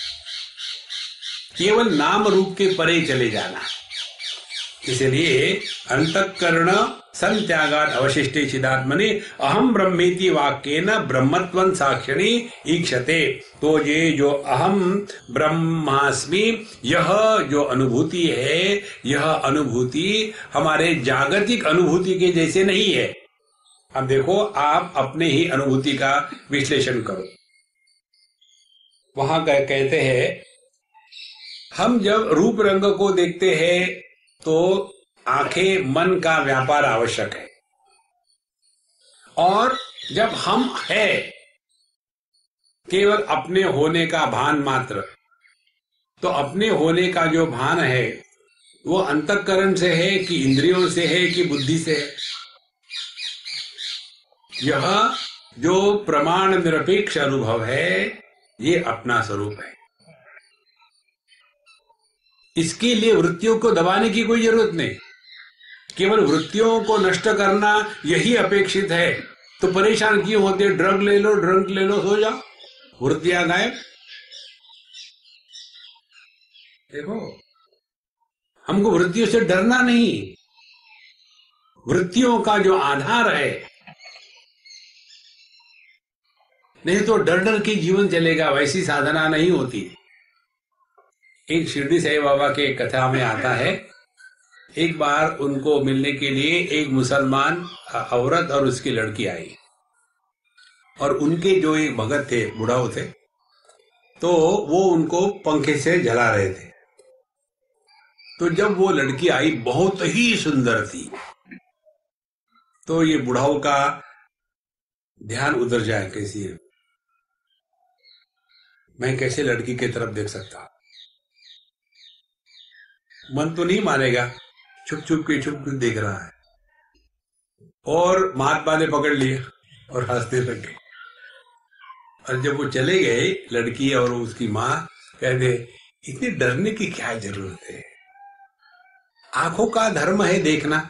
केवल नाम रूप के परे चले जाना। इसलिए अंतःकरण संत्यागात अवशिष्टे चिदात्मनि अहम ब्रह्मेति वाक्येन ब्रह्मत्वं साक्षिणी ईक्षते। तो ये जो अहम ब्रह्मास्मि, यह जो अनुभूति है, यह अनुभूति हमारे जागतिक अनुभूति के जैसे नहीं है। अब देखो, आप अपने ही अनुभूति का विश्लेषण करो। वहां कहते हैं, हम जब रूप रंग को देखते हैं तो आंखें, मन का व्यापार आवश्यक है, और जब हम है केवल अपने होने का भान मात्र, तो अपने होने का जो भान है वो अंतःकरण से है कि इंद्रियों से है कि बुद्धि से है? यह जो प्रमाण निरपेक्ष अनुभव है, ये अपना स्वरूप है। इसके लिए वृत्तियों को दबाने की कोई जरूरत नहीं। केवल वृत्तियों को नष्ट करना यही अपेक्षित है। तो परेशान क्यों होते? ड्रग ले लो, ड्रग ले लो, सो जाओ, वृत्तियां गायब। देखो, हमको वृत्तियों से डरना नहीं, वृत्तियों का जो आधार है, नहीं तो डर डर के जीवन चलेगा, वैसी साधना नहीं होती। एक शिरडी साईं बाबा के कथा में आता है, एक बार उनको मिलने के लिए एक मुसलमान औरत और उसकी लड़की आई, और उनके जो एक भगत थे, बुढ़ाऊ थे, तो वो उनको पंखे से जला रहे थे। तो जब वो लड़की आई, बहुत ही सुंदर थी, तो ये बुढ़ाऊ का ध्यान उधर जाए, कैसी है, मैं कैसे लड़की की तरफ देख सकता। मन तो नहीं मानेगा, छुप छुप के छुप छुप देख रहा है, और महात्मा ने पकड़ लिया और हंसने लग गए। और जब वो चले गए, लड़की और उसकी माँ कहते, इतने डरने की क्या जरूरत है, आंखों का धर्म है देखना,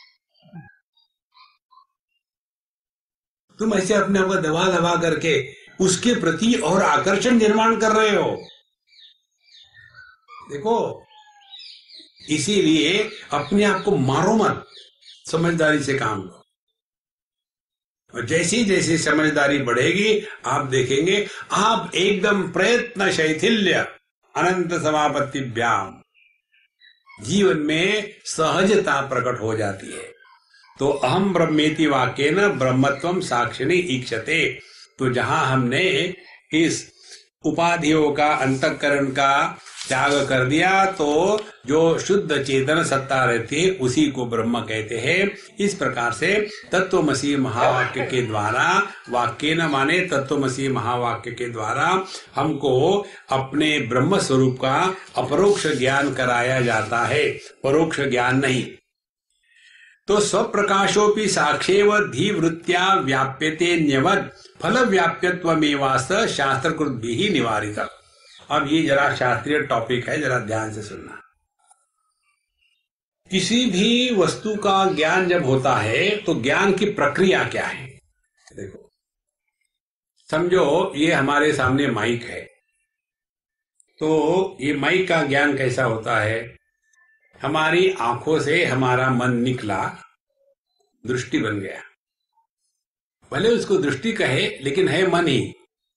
तुम ऐसे अपने आप को दबा दबा करके उसके प्रति और आकर्षण निर्माण कर रहे हो। देखो, इसीलिए अपने आप को मारो मत, समझदारी से काम लो। और जैसी जैसी समझदारी बढ़ेगी आप देखेंगे आप एकदम प्रयत्न शैथिल्य अनंत समापत्तिभ्याम, जीवन में सहजता प्रकट हो जाती है। तो अहम ब्रह्मेति वाक्येन ब्रह्मत्वम साक्षिणी ईक्षते। तो जहां हमने इस उपाधियों का अंतःकरण का त्याग कर दिया तो जो शुद्ध चेतन सत्ता रहती है उसी को ब्रह्म कहते हैं। इस प्रकार से तत्वमसी महावाक्य के द्वारा, वाक्य न माने तत्वमसी महावाक्य के द्वारा हमको अपने ब्रह्म स्वरूप का अपरोक्ष ज्ञान कराया जाता है, परोक्ष ज्ञान नहीं। तो स्वप्रकाशोपि साक्षेव धीवृत्त्या व्याप्यते न्यवद फल व्याप्यत्वमेवास शास्त्रकृत भी ही निवारित। अब ये जरा शास्त्रीय टॉपिक है, जरा ध्यान से सुनना। किसी भी वस्तु का ज्ञान जब होता है तो ज्ञान की प्रक्रिया क्या है? देखो, समझो ये हमारे सामने माइक है, तो ये माइक का ज्ञान कैसा होता है? हमारी आंखों से हमारा मन निकला, दृष्टि बन गया। भले उसको दृष्टि कहे लेकिन है मन ही।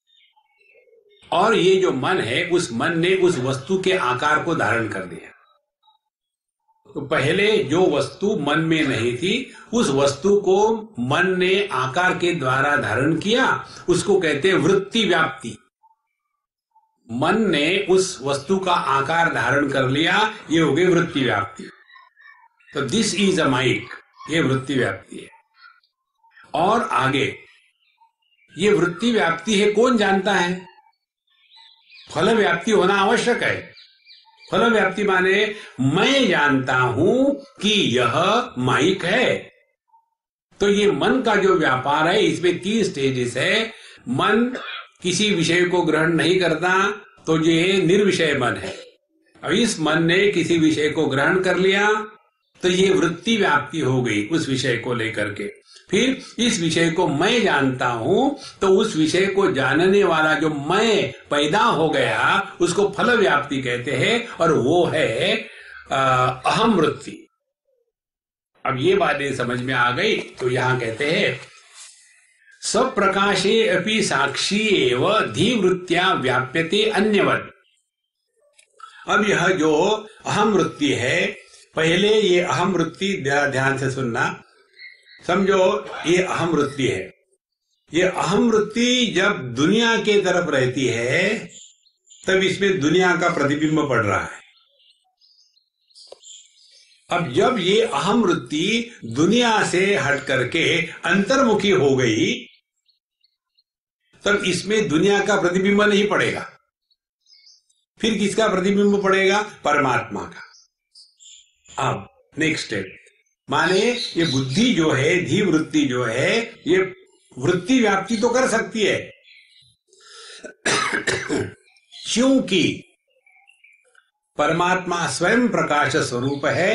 और ये जो मन है, उस मन ने उस वस्तु के आकार को धारण कर दिया। तो पहले जो वस्तु मन में नहीं थी, उस वस्तु को मन ने आकार के द्वारा धारण किया, उसको कहते हैं वृत्ति व्याप्ति। मन ने उस वस्तु का आकार धारण कर लिया, ये हो गई वृत्ति व्याप्ति। तो दिस इज अ माइक, ये वृत्ति व्याप्ति है। और आगे ये वृत्ति व्याप्ति है, कौन जानता है? फल व्याप्ति होना आवश्यक है। फल व्याप्ति माने मैं जानता हूं कि यह माइक है। तो ये मन का जो व्यापार है, इसमें तीन स्टेजेस है। मन किसी विषय को ग्रहण नहीं करता, तो ये निर्विषय मन है। अब इस मन ने किसी विषय को ग्रहण कर लिया, तो ये वृत्ति व्याप्ति हो गई उस विषय को लेकर के। फिर इस विषय को मैं जानता हूं, तो उस विषय को जानने वाला जो मैं पैदा हो गया, उसको फल व्याप्ति कहते हैं, और वो है अहम वृत्ति। अब ये बातें समझ में आ गई, तो यहां कहते हैं स्वप्रकाशे अपि साक्षी एव धीवृत्त्या व्याप्यते अन्यवत्। अब यह जो अहम वृत्ति है, पहले ये अहम वृत्ति ध्यान से सुनना। समझो ये अहम वृत्ति है। ये अहम वृत्ति जब दुनिया के तरफ रहती है, तब इसमें दुनिया का प्रतिबिंब पड़ रहा है। अब जब ये अहम वृत्ति दुनिया से हट करके अंतर्मुखी हो गई, तब इसमें दुनिया का प्रतिबिंब नहीं पड़ेगा। फिर किसका प्रतिबिंब पड़ेगा? परमात्मा का। अब नेक्स्ट स्टेप, माने ये बुद्धि जो है, धी वृत्ति जो है, ये वृत्ति व्याप्ति तो कर सकती है, क्योंकि परमात्मा स्वयं प्रकाश स्वरूप है।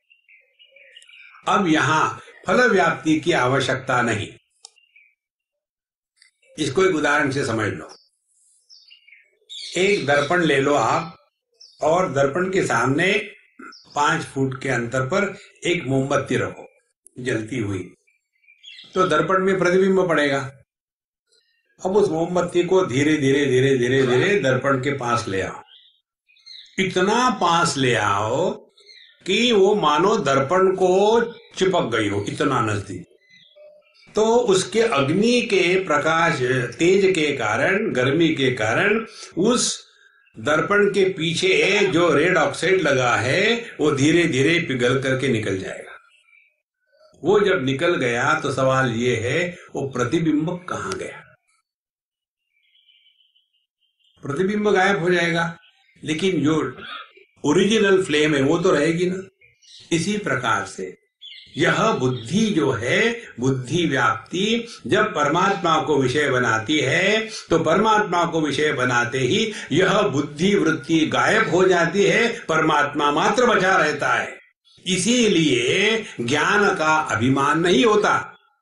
अब यहां फल व्याप्ति की आवश्यकता नहीं। इसको एक उदाहरण से समझ लो। एक दर्पण ले लो आप, और दर्पण के सामने पांच फुट के अंतर पर एक मोमबत्ती रखो जलती हुई, तो दर्पण में प्रतिबिंब पड़ेगा। अब उस मोमबत्ती को धीरे धीरे धीरे धीरे धीरे दर्पण के पास ले आओ। इतना पास ले आओ कि वो मानो दर्पण को चिपक गई हो, इतना नजदीक। तो उसके अग्नि के प्रकाश तेज के कारण, गर्मी के कारण, उस दर्पण के पीछे जो रेड ऑक्साइड लगा है वो धीरे धीरे पिघल करके निकल जाएगा। वो जब निकल गया तो सवाल ये है, वो प्रतिबिंब कहां गया? प्रतिबिंब गायब हो जाएगा, लेकिन जो ओरिजिनल फ्लेम है वो तो रहेगी ना। इसी प्रकार से यह बुद्धि जो है, बुद्धि व्याप्ति जब परमात्मा को विषय बनाती है, तो परमात्मा को विषय बनाते ही यह बुद्धि वृत्ति गायब हो जाती है, परमात्मा मात्र बचा रहता है। इसीलिए ज्ञान का अभिमान नहीं होता,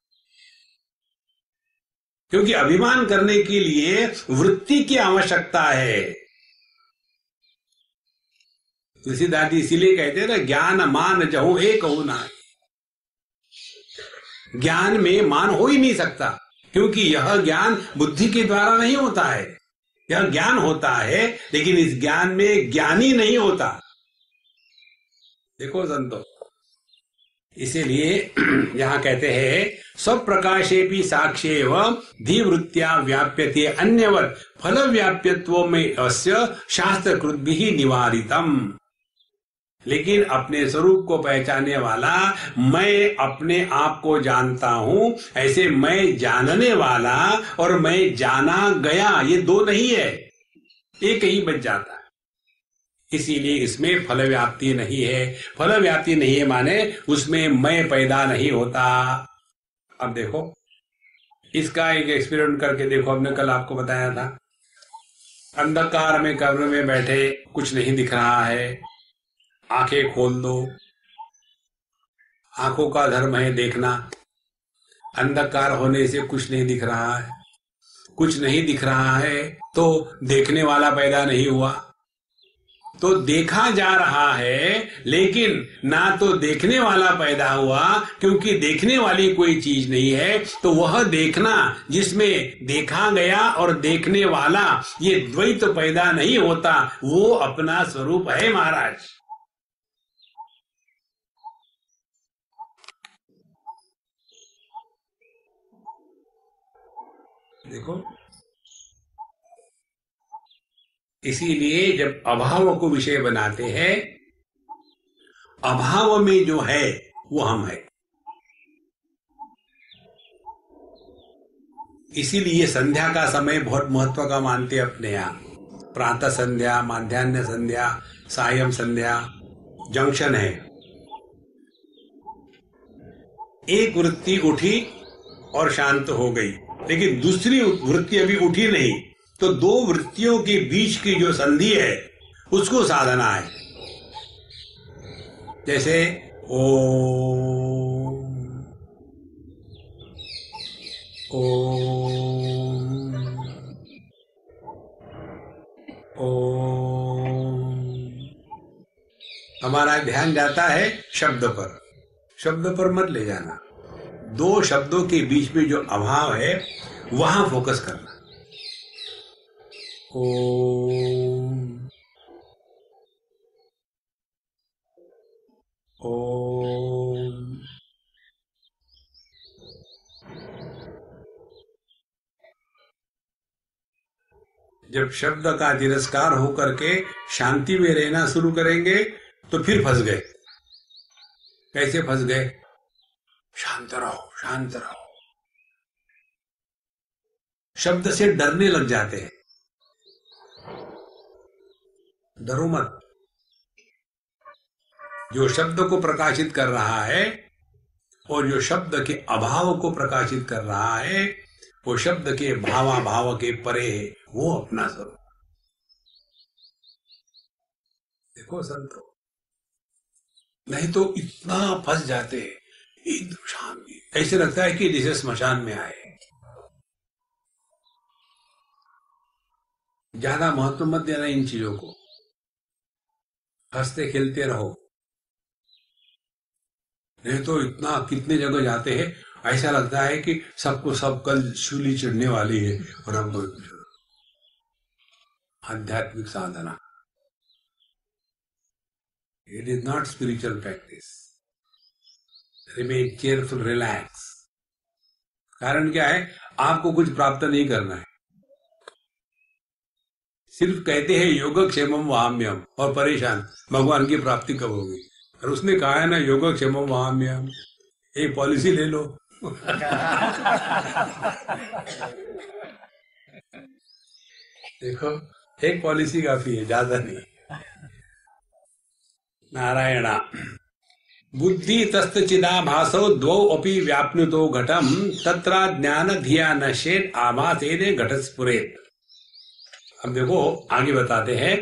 क्योंकि अभिमान करने के लिए वृत्ति की आवश्यकता है। तुलसीदास जी इसीलिए कहते हैं ना, ज्ञान मान जहु एक हो ना। ज्ञान में मान हो ही नहीं सकता, क्योंकि यह ज्ञान बुद्धि के द्वारा नहीं होता है। यह ज्ञान होता है, लेकिन इस ज्ञान में ज्ञानी नहीं होता। देखो संतो, इसीलिए यहां कहते हैं सब प्रकाशे भी साक्ष्येव धीवृत्त्या व्याप्यते अन्यवत फल व्याप्यत्व में अस्य शास्त्रकृत भी निवारितम। लेकिन अपने स्वरूप को पहचानने वाला, मैं अपने आप को जानता हूं, ऐसे मैं जानने वाला और मैं जाना गया, ये दो नहीं है, एक ही बच जाता है। इसीलिए इसमें फल व्याप्ति नहीं है। फल व्याप्ति नहीं है माने उसमें मैं पैदा नहीं होता। अब देखो, इसका एक एक्सपेरिमेंट करके देखो। हमने कल आपको बताया था, अंधकार में कब्र में बैठे, कुछ नहीं दिख रहा है, आंखें खोल दो। आंखों का धर्म है देखना। अंधकार होने से कुछ नहीं दिख रहा है, कुछ नहीं दिख रहा है तो देखने वाला पैदा नहीं हुआ। तो देखा जा रहा है, लेकिन ना तो देखने वाला पैदा हुआ, क्योंकि देखने वाली कोई चीज नहीं है। तो वह देखना जिसमें देखा गया और देखने वाला, ये द्वैत पैदा नहीं होता, वो अपना स्वरूप है महाराज। देखो, इसीलिए जब अभाव को विषय बनाते हैं, अभाव में जो है वो हम है। इसीलिए संध्या का समय बहुत महत्व का मानते अपने यहाँ। प्रातः संध्या, माध्यान्ह संध्या, सायं संध्या, जंक्शन है। एक वृत्ति उठी और शांत हो गई, लेकिन दूसरी वृत्ति अभी उठी नहीं, तो दो वृत्तियों के बीच की जो संधि है उसको साधना है। जैसे ओम ओम ओम, हमारा ध्यान जाता है शब्द पर। शब्द पर मत ले जाना, दो शब्दों के बीच में जो अभाव है वहां फोकस करना। ओम ओम, जब शब्द का तिरस्कार होकर के शांति में रहना शुरू करेंगे तो फिर फंस गए। कैसे फंस गए? शांत रहो, शांत रहो। शब्द से डरने लग जाते हैं। डरो मत। जो शब्द को प्रकाशित कर रहा है और जो शब्द के अभाव को प्रकाशित कर रहा है, वो शब्द के भावाभाव के परे है, वो अपना स्वरूप। देखो संतो, नहीं तो इतना फंस जाते हैं, एकदम शांति, ऐसे लगता है कि जैसे स्मशान में आए। ज्यादा महत्व मत देना इन चीजों को, हंसते खेलते रहो। नहीं तो इतना कितने जगह जाते हैं, ऐसा लगता है कि सबको सब कल शूली चढ़ने वाली है और हम तो आध्यात्मिक साधना। It is not spiritual practice. Remain careful, relax. कारण क्या है? आपको कुछ प्राप्त नहीं करना है, सिर्फ कहते हैं योगक्षेमम वहाम्यम और परेशान, भगवान की प्राप्ति कब होगी? और उसने कहा है ना योगक्षेमम वहाम्यम, एक पॉलिसी ले लो। देखो, एक पॉलिसी काफी है, ज्यादा नहीं। नारायणा बुद्धि तस्त चिदाभासो द्वौ अपि व्याप्नुतो घटम तत्रा ज्ञान धिया नश्येत आभासेन घटस्फुरेत। अब देखो आगे बताते हैं,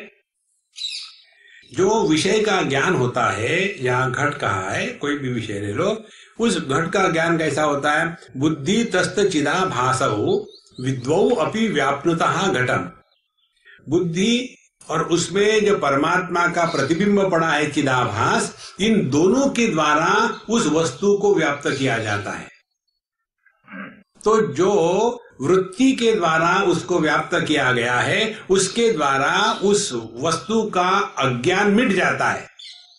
जो विषय का ज्ञान होता है, यहाँ घट कहा है, कोई भी विषय ले लो, उस घट का ज्ञान कैसा होता है? बुद्धि तस्त चिदाभासौ विद्वौ अपि व्याप्नुतः घटम। बुद्धि और उसमें जो परमात्मा का प्रतिबिंब पड़ा है चिदाभास, इन दोनों के द्वारा उस वस्तु को व्याप्त किया जाता है। तो जो वृत्ति के द्वारा उसको व्याप्त किया गया है, उसके द्वारा उस वस्तु का अज्ञान मिट जाता है,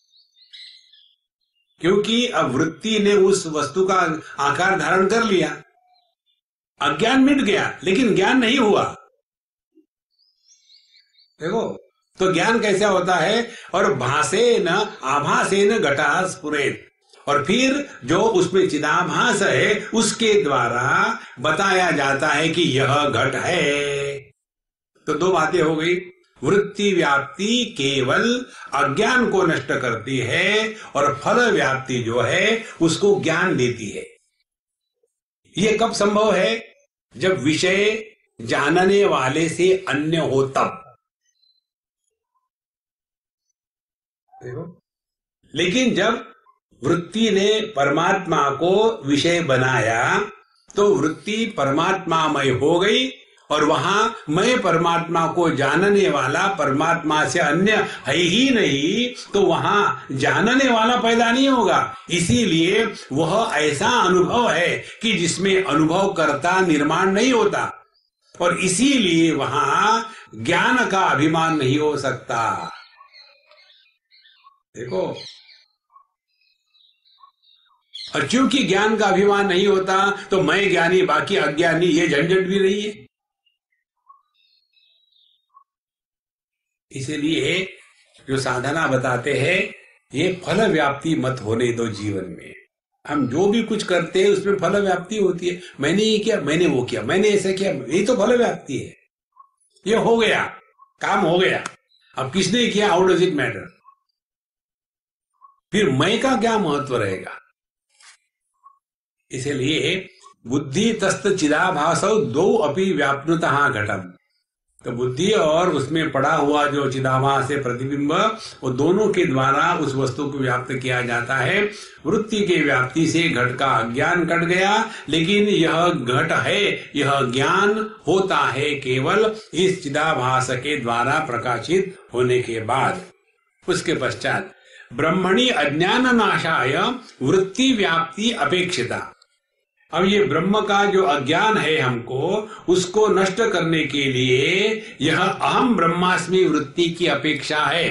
क्योंकि अब वृत्ति ने उस वस्तु का आकार धारण कर लिया, अज्ञान मिट गया, लेकिन ज्ञान नहीं हुआ। देखो तो ज्ञान कैसा होता है, और भासेन आभासेन घटः स्फुरेत्, और फिर जो उसमें चिदाभास है उसके द्वारा बताया जाता है कि यह घट है। तो दो बातें हो गई, वृत्ति व्याप्ति केवल अज्ञान को नष्ट करती है, और फल व्याप्ति जो है उसको ज्ञान देती है। ये कब संभव है? जब विषय जानने वाले से अन्य हो तब। देखो, लेकिन जब वृत्ति ने परमात्मा को विषय बनाया तो वृत्ति परमात्मामय हो गई, और वहां मैं परमात्मा को जानने वाला परमात्मा से अन्य है ही नहीं, तो वहां जानने वाला पैदा नहीं होगा। इसीलिए वह ऐसा अनुभव है कि जिसमें अनुभव करता निर्माण नहीं होता, और इसीलिए वहां ज्ञान का अभिमान नहीं हो सकता। देखो, और क्योंकि ज्ञान का अभिमान नहीं होता तो मैं ज्ञानी बाकी अज्ञानी, ये झंझट भी नहीं है। इसलिए जो साधना बताते हैं, ये फल व्याप्ति मत होने दो जीवन में। हम जो भी कुछ करते हैं उसमें फल व्याप्ति होती है। मैंने ये किया, मैंने वो किया, मैंने ऐसा किया, ये तो फल व्याप्ति है। ये हो गया, काम हो गया, अब किसने किया, हाउ डज इट मैटर? फिर मैं का क्या महत्व रहेगा? इसलिए बुद्धि तस्त चिदाभासौ दो अपि व्याप्नुतः घटम। तो बुद्धि और उसमें पड़ा हुआ जो चिदाभास है प्रतिबिंब, वो दोनों के द्वारा उस वस्तु को व्याप्त किया जाता है। वृत्ति के व्याप्ति से घट का अज्ञान कट गया, लेकिन यह घट है, यह ज्ञान होता है केवल इस चिदाभास के द्वारा प्रकाशित होने के बाद। उसके पश्चात ब्रह्मणि अज्ञान नाशाय वृत्ति व्याप्ति अपेक्षिता। अब ये ब्रह्म का जो अज्ञान है हमको, उसको नष्ट करने के लिए यह अहम ब्रह्मास्मि वृत्ति की अपेक्षा है।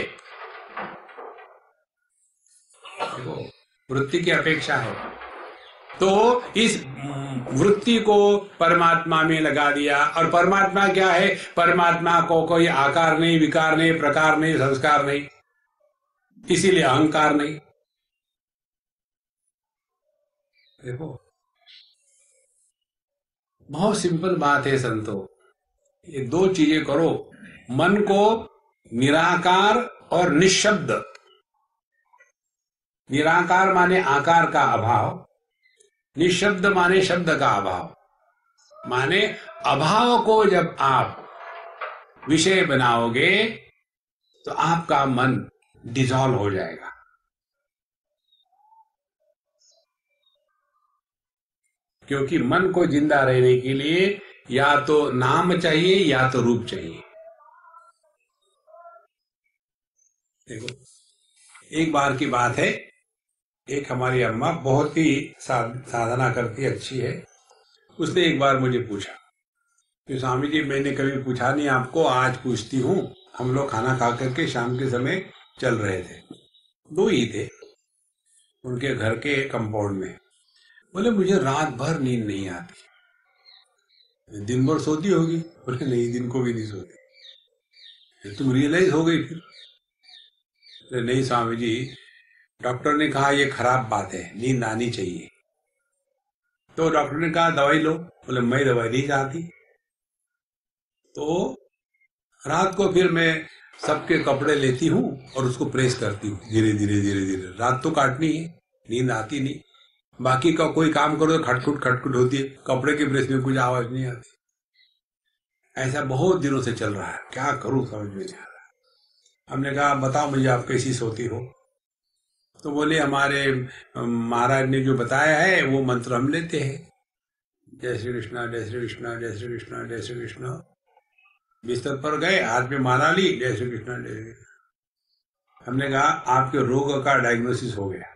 वृत्ति की अपेक्षा है, तो इस वृत्ति को परमात्मा में लगा दिया। और परमात्मा क्या है? परमात्मा को कोई आकार नहीं, विकार नहीं, प्रकार नहीं, संस्कार नहीं, इसीलिए अहंकार नहीं। देखो, बहुत सिंपल बात है संतो, ये दो चीजें करो, मन को निराकार और निशब्द। निराकार माने आकार का अभाव, निशब्द माने शब्द का अभाव। माने अभाव को जब आप विषय बनाओगे तो आपका मन डिसॉल्व हो जाएगा। क्योंकि मन को जिंदा रहने के लिए या तो नाम चाहिए या तो रूप चाहिए। देखो, एक बार की बात है, एक हमारी अम्मा बहुत ही साधना करती, अच्छी है। उसने एक बार मुझे पूछा कि स्वामी जी, मैंने कभी पूछा नहीं आपको, आज पूछती हूँ। हम लोग खाना खा करके शाम के समय चल रहे थे, दो ही थे उनके घर के कंपाउंड में। बोले मुझे रात भर नींद नहीं आती। दिन भर सोती होगी? बोले नहीं, दिन को भी नहीं सोती। तुम रियलाइज हो गई फिर? बोले नहीं स्वामी जी, डॉक्टर ने कहा ये खराब बात है, नींद आनी चाहिए। तो डॉक्टर ने कहा दवाई लो। बोले मैं दवाई नहीं चाहती। तो रात को फिर मैं सबके कपड़े लेती हूँ और उसको प्रेस करती हूँ धीरे धीरे धीरे धीरे। रात तो काटनी है, नींद आती नहीं। बाकी का कोई काम करो तो खटखुट खटखुट होती है, कपड़े के प्रेस में कुछ आवाज नहीं आती। ऐसा बहुत दिनों से चल रहा है, क्या करूं समझ में नहीं आ रहा। हमने कहा बताओ मुझे, आप कैसी सोती हो? तो बोले हमारे महाराज ने जो बताया है वो मंत्र हम लेते हैं, जय श्री कृष्णा जय श्री कृष्णा जय श्री कृष्णा जय श्री कृष्णा। बिस्तर पर गए, हाथ में माला ली, जय श्री कृष्ण जय श्री कृष्ण। हमने कहा आपके रोग का डायग्नोसिस हो गया,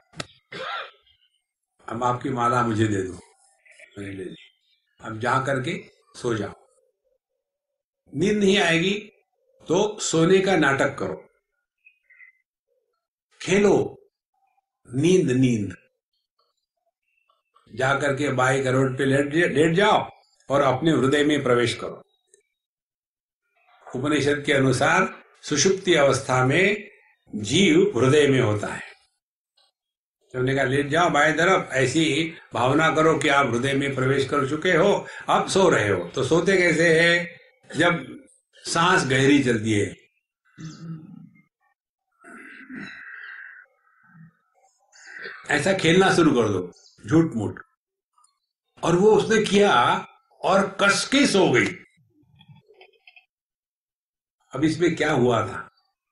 अब आपकी माला मुझे दे दो। मैंने ले ली, अब जा करके सो जाओ। नींद नहीं आएगी तो सोने का नाटक करो, खेलो नींद नींद। जा करके बाई करोड़ पे लेट लेट जाओ और अपने हृदय में प्रवेश करो। उपनिषद के अनुसार सुषुप्ति अवस्था में जीव हृदय में होता है। हमने कहा लेट जाओ बाएं तरफ, ऐसी भावना करो कि आप हृदय में प्रवेश कर चुके हो, अब सो रहे हो। तो सोते कैसे है? जब सांस गहरी चलती है, ऐसा खेलना शुरू कर दो झूठ मूठ। और वो उसने किया और कस के सो गई। अब इसमें क्या हुआ था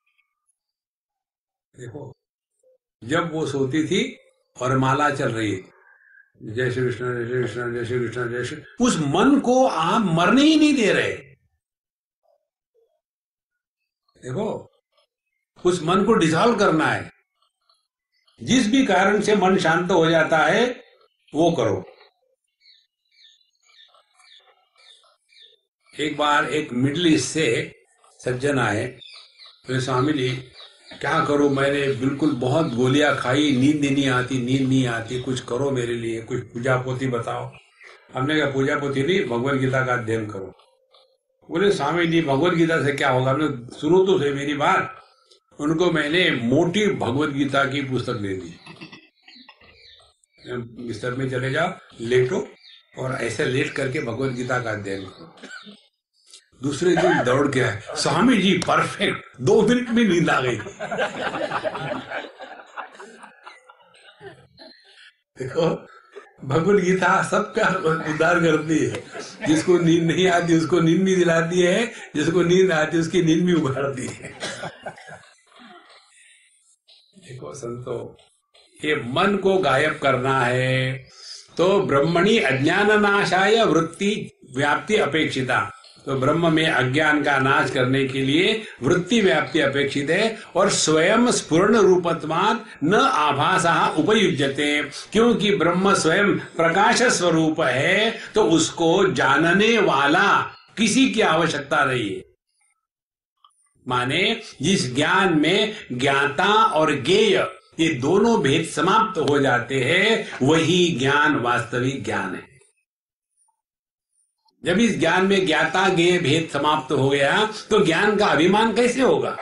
देखो, जब वो सोती थी और माला चल रही है, जय श्री कृष्ण जय श्री कृष्ण जय श्री कृष्ण जय श्री, उस मन को आप मरने ही नहीं दे रहे। देखो, उस मन को डिसॉल्व करना है। जिस भी कारण से मन शांत हो जाता है वो करो। एक बार एक मिडिल ईस्ट से सज्जन आए, तो स्वामी जी क्या करूं, मैंने बिल्कुल बहुत गोलियां खाई, नींद नहीं आती नींद नहीं आती, कुछ करो मेरे लिए, कुछ पूजा पोथी बताओ। हमने कहा पूजा पोथी नहीं, भगवत गीता का अध्ययन करो। बोले स्वामी जी भगवत गीता से क्या होगा? हमने सुनो तो सही मेरी बात। उनको मैंने मोटी भगवत गीता की पुस्तक दे दी, बिस्तर में चले जाओ, लेटो और ऐसे लेट करके भगवत गीता का अध्ययन करो। दूसरे दिन दौड़ के आए, स्वामी जी परफेक्ट, दो मिनट में नींद आ गई। देखो, भगवत गीता सबका उद्धार करती है। जिसको नींद नहीं आती उसको नींद भी दिलाती है, जिसको नींद आती है उसकी नींद भी उगाड़ती है। देखो संतो, ये मन को गायब करना है तो ब्रह्मणि अज्ञान नाशाय वृत्ति व्याप्ति अपेक्षिता। तो ब्रह्म में अज्ञान का नाश करने के लिए वृत्ति व्याप्ति अपेक्षित है। और स्वयं स्फुरण रूपत्वात् न आभासः उपयुज्यते, क्योंकि ब्रह्म स्वयं प्रकाश स्वरूप है तो उसको जानने वाला किसी की आवश्यकता नहीं है। माने जिस ज्ञान में ज्ञाता और ज्ञेय ये दोनों भेद समाप्त हो जाते हैं, वही ज्ञान वास्तविक ज्ञान है। जब इस ज्ञान में ज्ञाता ज्ञेय भेद समाप्त हो गया तो ज्ञान का अभिमान कैसे होगा?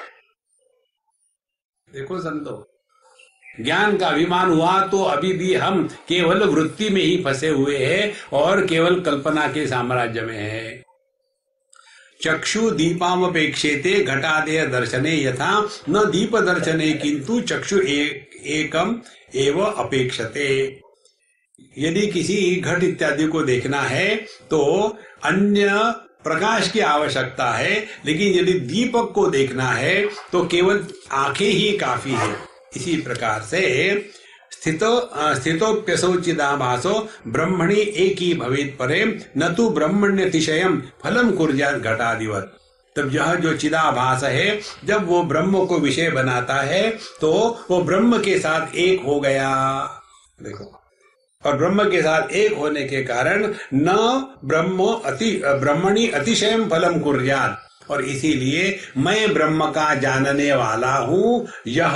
देखो संतो, ज्ञान का अभिमान हुआ तो अभी भी हम केवल वृत्ति में ही फंसे हुए हैं और केवल कल्पना के साम्राज्य में है। चक्षु दीपामपेक्षेते घटादेय दर्शने यथा न दीप दर्शने किंतु चक्षु एक, एकम एव अपेक्षते। यदि किसी घट इत्यादि को देखना है तो अन्य प्रकाश की आवश्यकता है, लेकिन यदि दीपक को देखना है तो केवल आंखें ही काफी है। इसी प्रकार से स्थितो स्थितोप्यसौ चिदाभासो ब्रह्मणि एकी भवेत् परे न तु ब्रह्मण्यतिशयम् फलम कुर्यात् घटादिवत्। तब यह जो चिदाभास है, जब वो ब्रह्म को विषय बनाता है तो वो ब्रह्म के साथ एक हो गया। देखो, और ब्रह्म के साथ एक होने के कारण न ब्रह्म अति ब्रह्मणि अतिशयम् फलम कुर्यात्, और इसीलिए मैं ब्रह्म का जानने वाला हूं, यह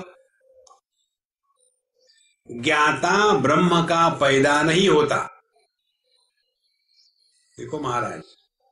ज्ञाता ब्रह्म का पैदा नहीं होता। देखो महाराज,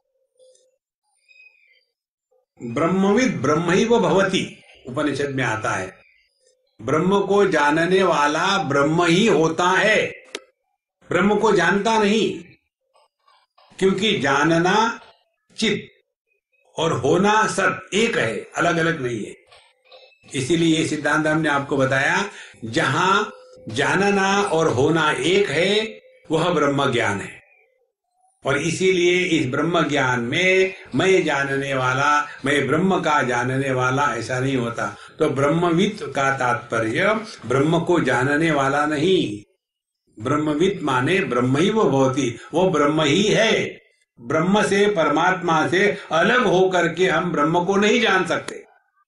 ब्रह्मविद ब्रह्मैव भवति उपनिषद में आता है, ब्रह्म को जानने वाला ब्रह्म ही होता है, ब्रह्म को जानता नहीं। क्योंकि जानना चित और होना सत एक है, अलग अलग नहीं है। इसीलिए ये सिद्धांत हमने आपको बताया, जहां जानना और होना एक है वह ब्रह्म ज्ञान है। और इसीलिए इस ब्रह्म ज्ञान में मैं जानने वाला, मैं ब्रह्म का जानने वाला ऐसा नहीं होता। तो ब्रह्मविद का तात्पर्य ब्रह्म को जानने वाला नहीं, ब्रह्मविद माने ब्रह्म ही वो भवति, वो ब्रह्म ही है। ब्रह्म से, परमात्मा से अलग होकर के हम ब्रह्म को नहीं जान सकते।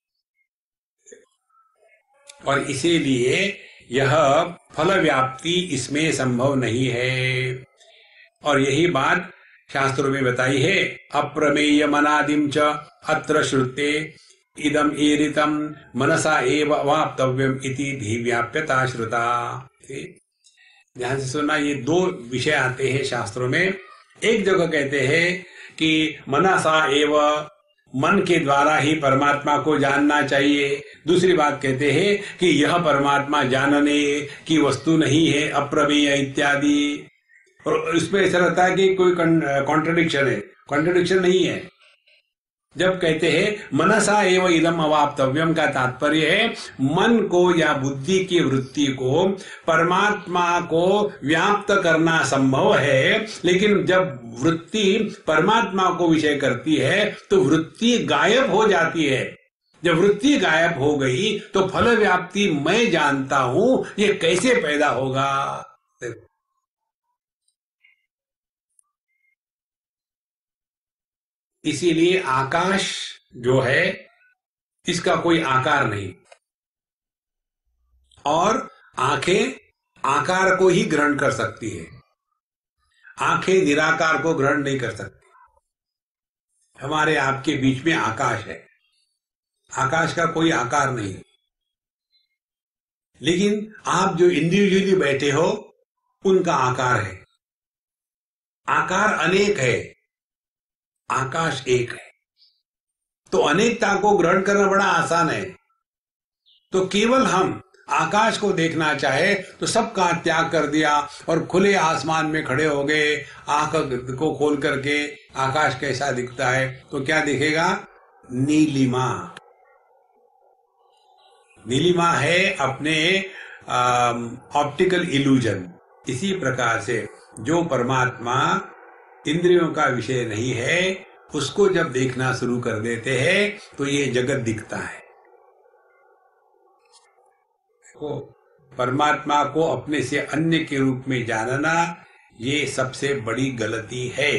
और इसीलिए यह फल व्याप्ति इसमें संभव नहीं है। और यही बात शास्त्रों में बताई है, अप्रमेय मनादिम च अत्र श्रुते इदम ईरितम मनसा एव अवाप्तव्यम इति धीव्याप्यता श्रुता। ध्यान से सुनना, ये दो विषय आते हैं शास्त्रों में। एक जगह कहते हैं कि मनसा एव, मन के द्वारा ही परमात्मा को जानना चाहिए। दूसरी बात कहते हैं कि यह परमात्मा जानने की वस्तु नहीं है, अप्रमेय इत्यादि। और इसमें ऐसा लगता है कि कोई कॉन्ट्रडिक्शन है। कॉन्ट्रडिक्शन नहीं है। जब कहते हैं मनसा एव इदम अवाप्तव्यम का तात्पर्य है मन को या बुद्धि की वृत्ति को परमात्मा को व्याप्त करना संभव है, लेकिन जब वृत्ति परमात्मा को विषय करती है तो वृत्ति गायब हो जाती है। जब वृत्ति गायब हो गई तो फल व्याप्ति मैं जानता हूं, ये कैसे पैदा होगा? इसीलिए आकाश जो है इसका कोई आकार नहीं, और आंखें आकार को ही ग्रहण कर सकती है, आंखें निराकार को ग्रहण नहीं कर सकती। हमारे आपके बीच में आकाश है, आकाश का कोई आकार नहीं, लेकिन आप जो इंडिविजुअली बैठे हो उनका आकार है। आकार अनेक है, आकाश एक है। तो अनेकता को ग्रहण करना बड़ा आसान है। तो केवल हम आकाश को देखना चाहे तो सबका त्याग कर दिया और खुले आसमान में खड़े हो गए, आंख को खोल करके आकाश कैसा दिखता है तो क्या दिखेगा? नीलिमा। नीलिमा है अपने ऑप्टिकल इल्यूजन। इसी प्रकार से जो परमात्मा इंद्रियों का विषय नहीं है, उसको जब देखना शुरू कर देते हैं तो ये जगत दिखता है। तो परमात्मा को अपने से अन्य के रूप में जानना ये सबसे बड़ी गलती है।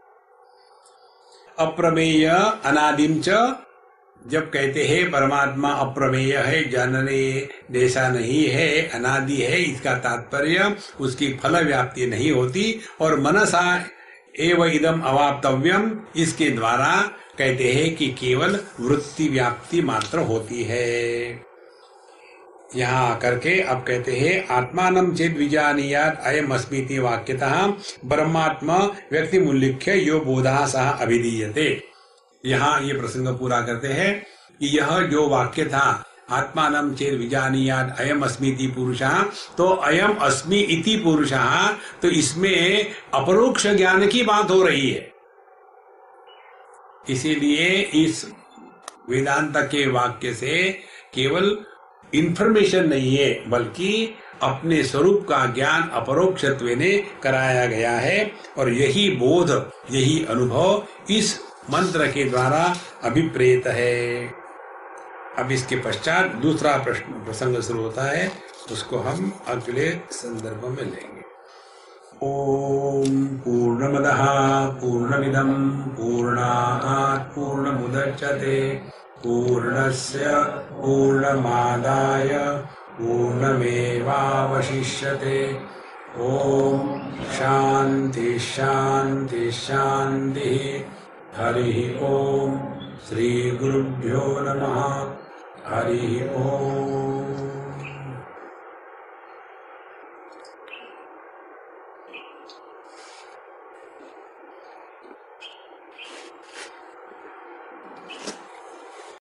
अप्रमेय अनादिम च, जब कहते हैं परमात्मा अप्रमेय है, जानने जैसा नहीं है, अनादि है, इसका तात्पर्य उसकी फल व्याप्ति नहीं होती। और मनसा एव इदम अवाप्तव्यम, इसके द्वारा कहते हैं कि केवल वृत्ति व्याप्ति मात्र होती है। यहाँ आकर के अब कहते हैं आत्मानं चेद विजानीयात् अयम् अस्मीति वाक्यतः ब्रह्मात्मा व्यक्ति मुल्लिख्य यो बोधा सह अभिधीयते। यहाँ ये प्रसंग पूरा करते हैं कि यह जो वाक्य था आत्मानं चेद विजानीयात् अयम् अस्मीति पुरुषः, तो अयम अस्मि इति पुरुषः, तो इसमें अपरोक्ष ज्ञान की बात हो रही है। इसीलिए इस वेदांत के वाक्य से केवल इंफॉर्मेशन नहीं है, बल्कि अपने स्वरूप का ज्ञान अपरोक्षत्व ने कराया गया है। और यही बोध, यही अनुभव इस मंत्र के द्वारा अभिप्रेत है। अब इसके पश्चात दूसरा प्रश्न प्रसंग शुरू होता है, उसको हम अगले संदर्भ में लेंगे। ओम पूर्णमदः पूर्णमिदं पूर्णात् पूर्णमुदच्यते पूर्णस्य पूर्णमादाय पूर्णमेवावशिष्यते। ओम शांति शांति शांति। हरि ओम। श्री गुरुभ्यो नमः। हरि ओम।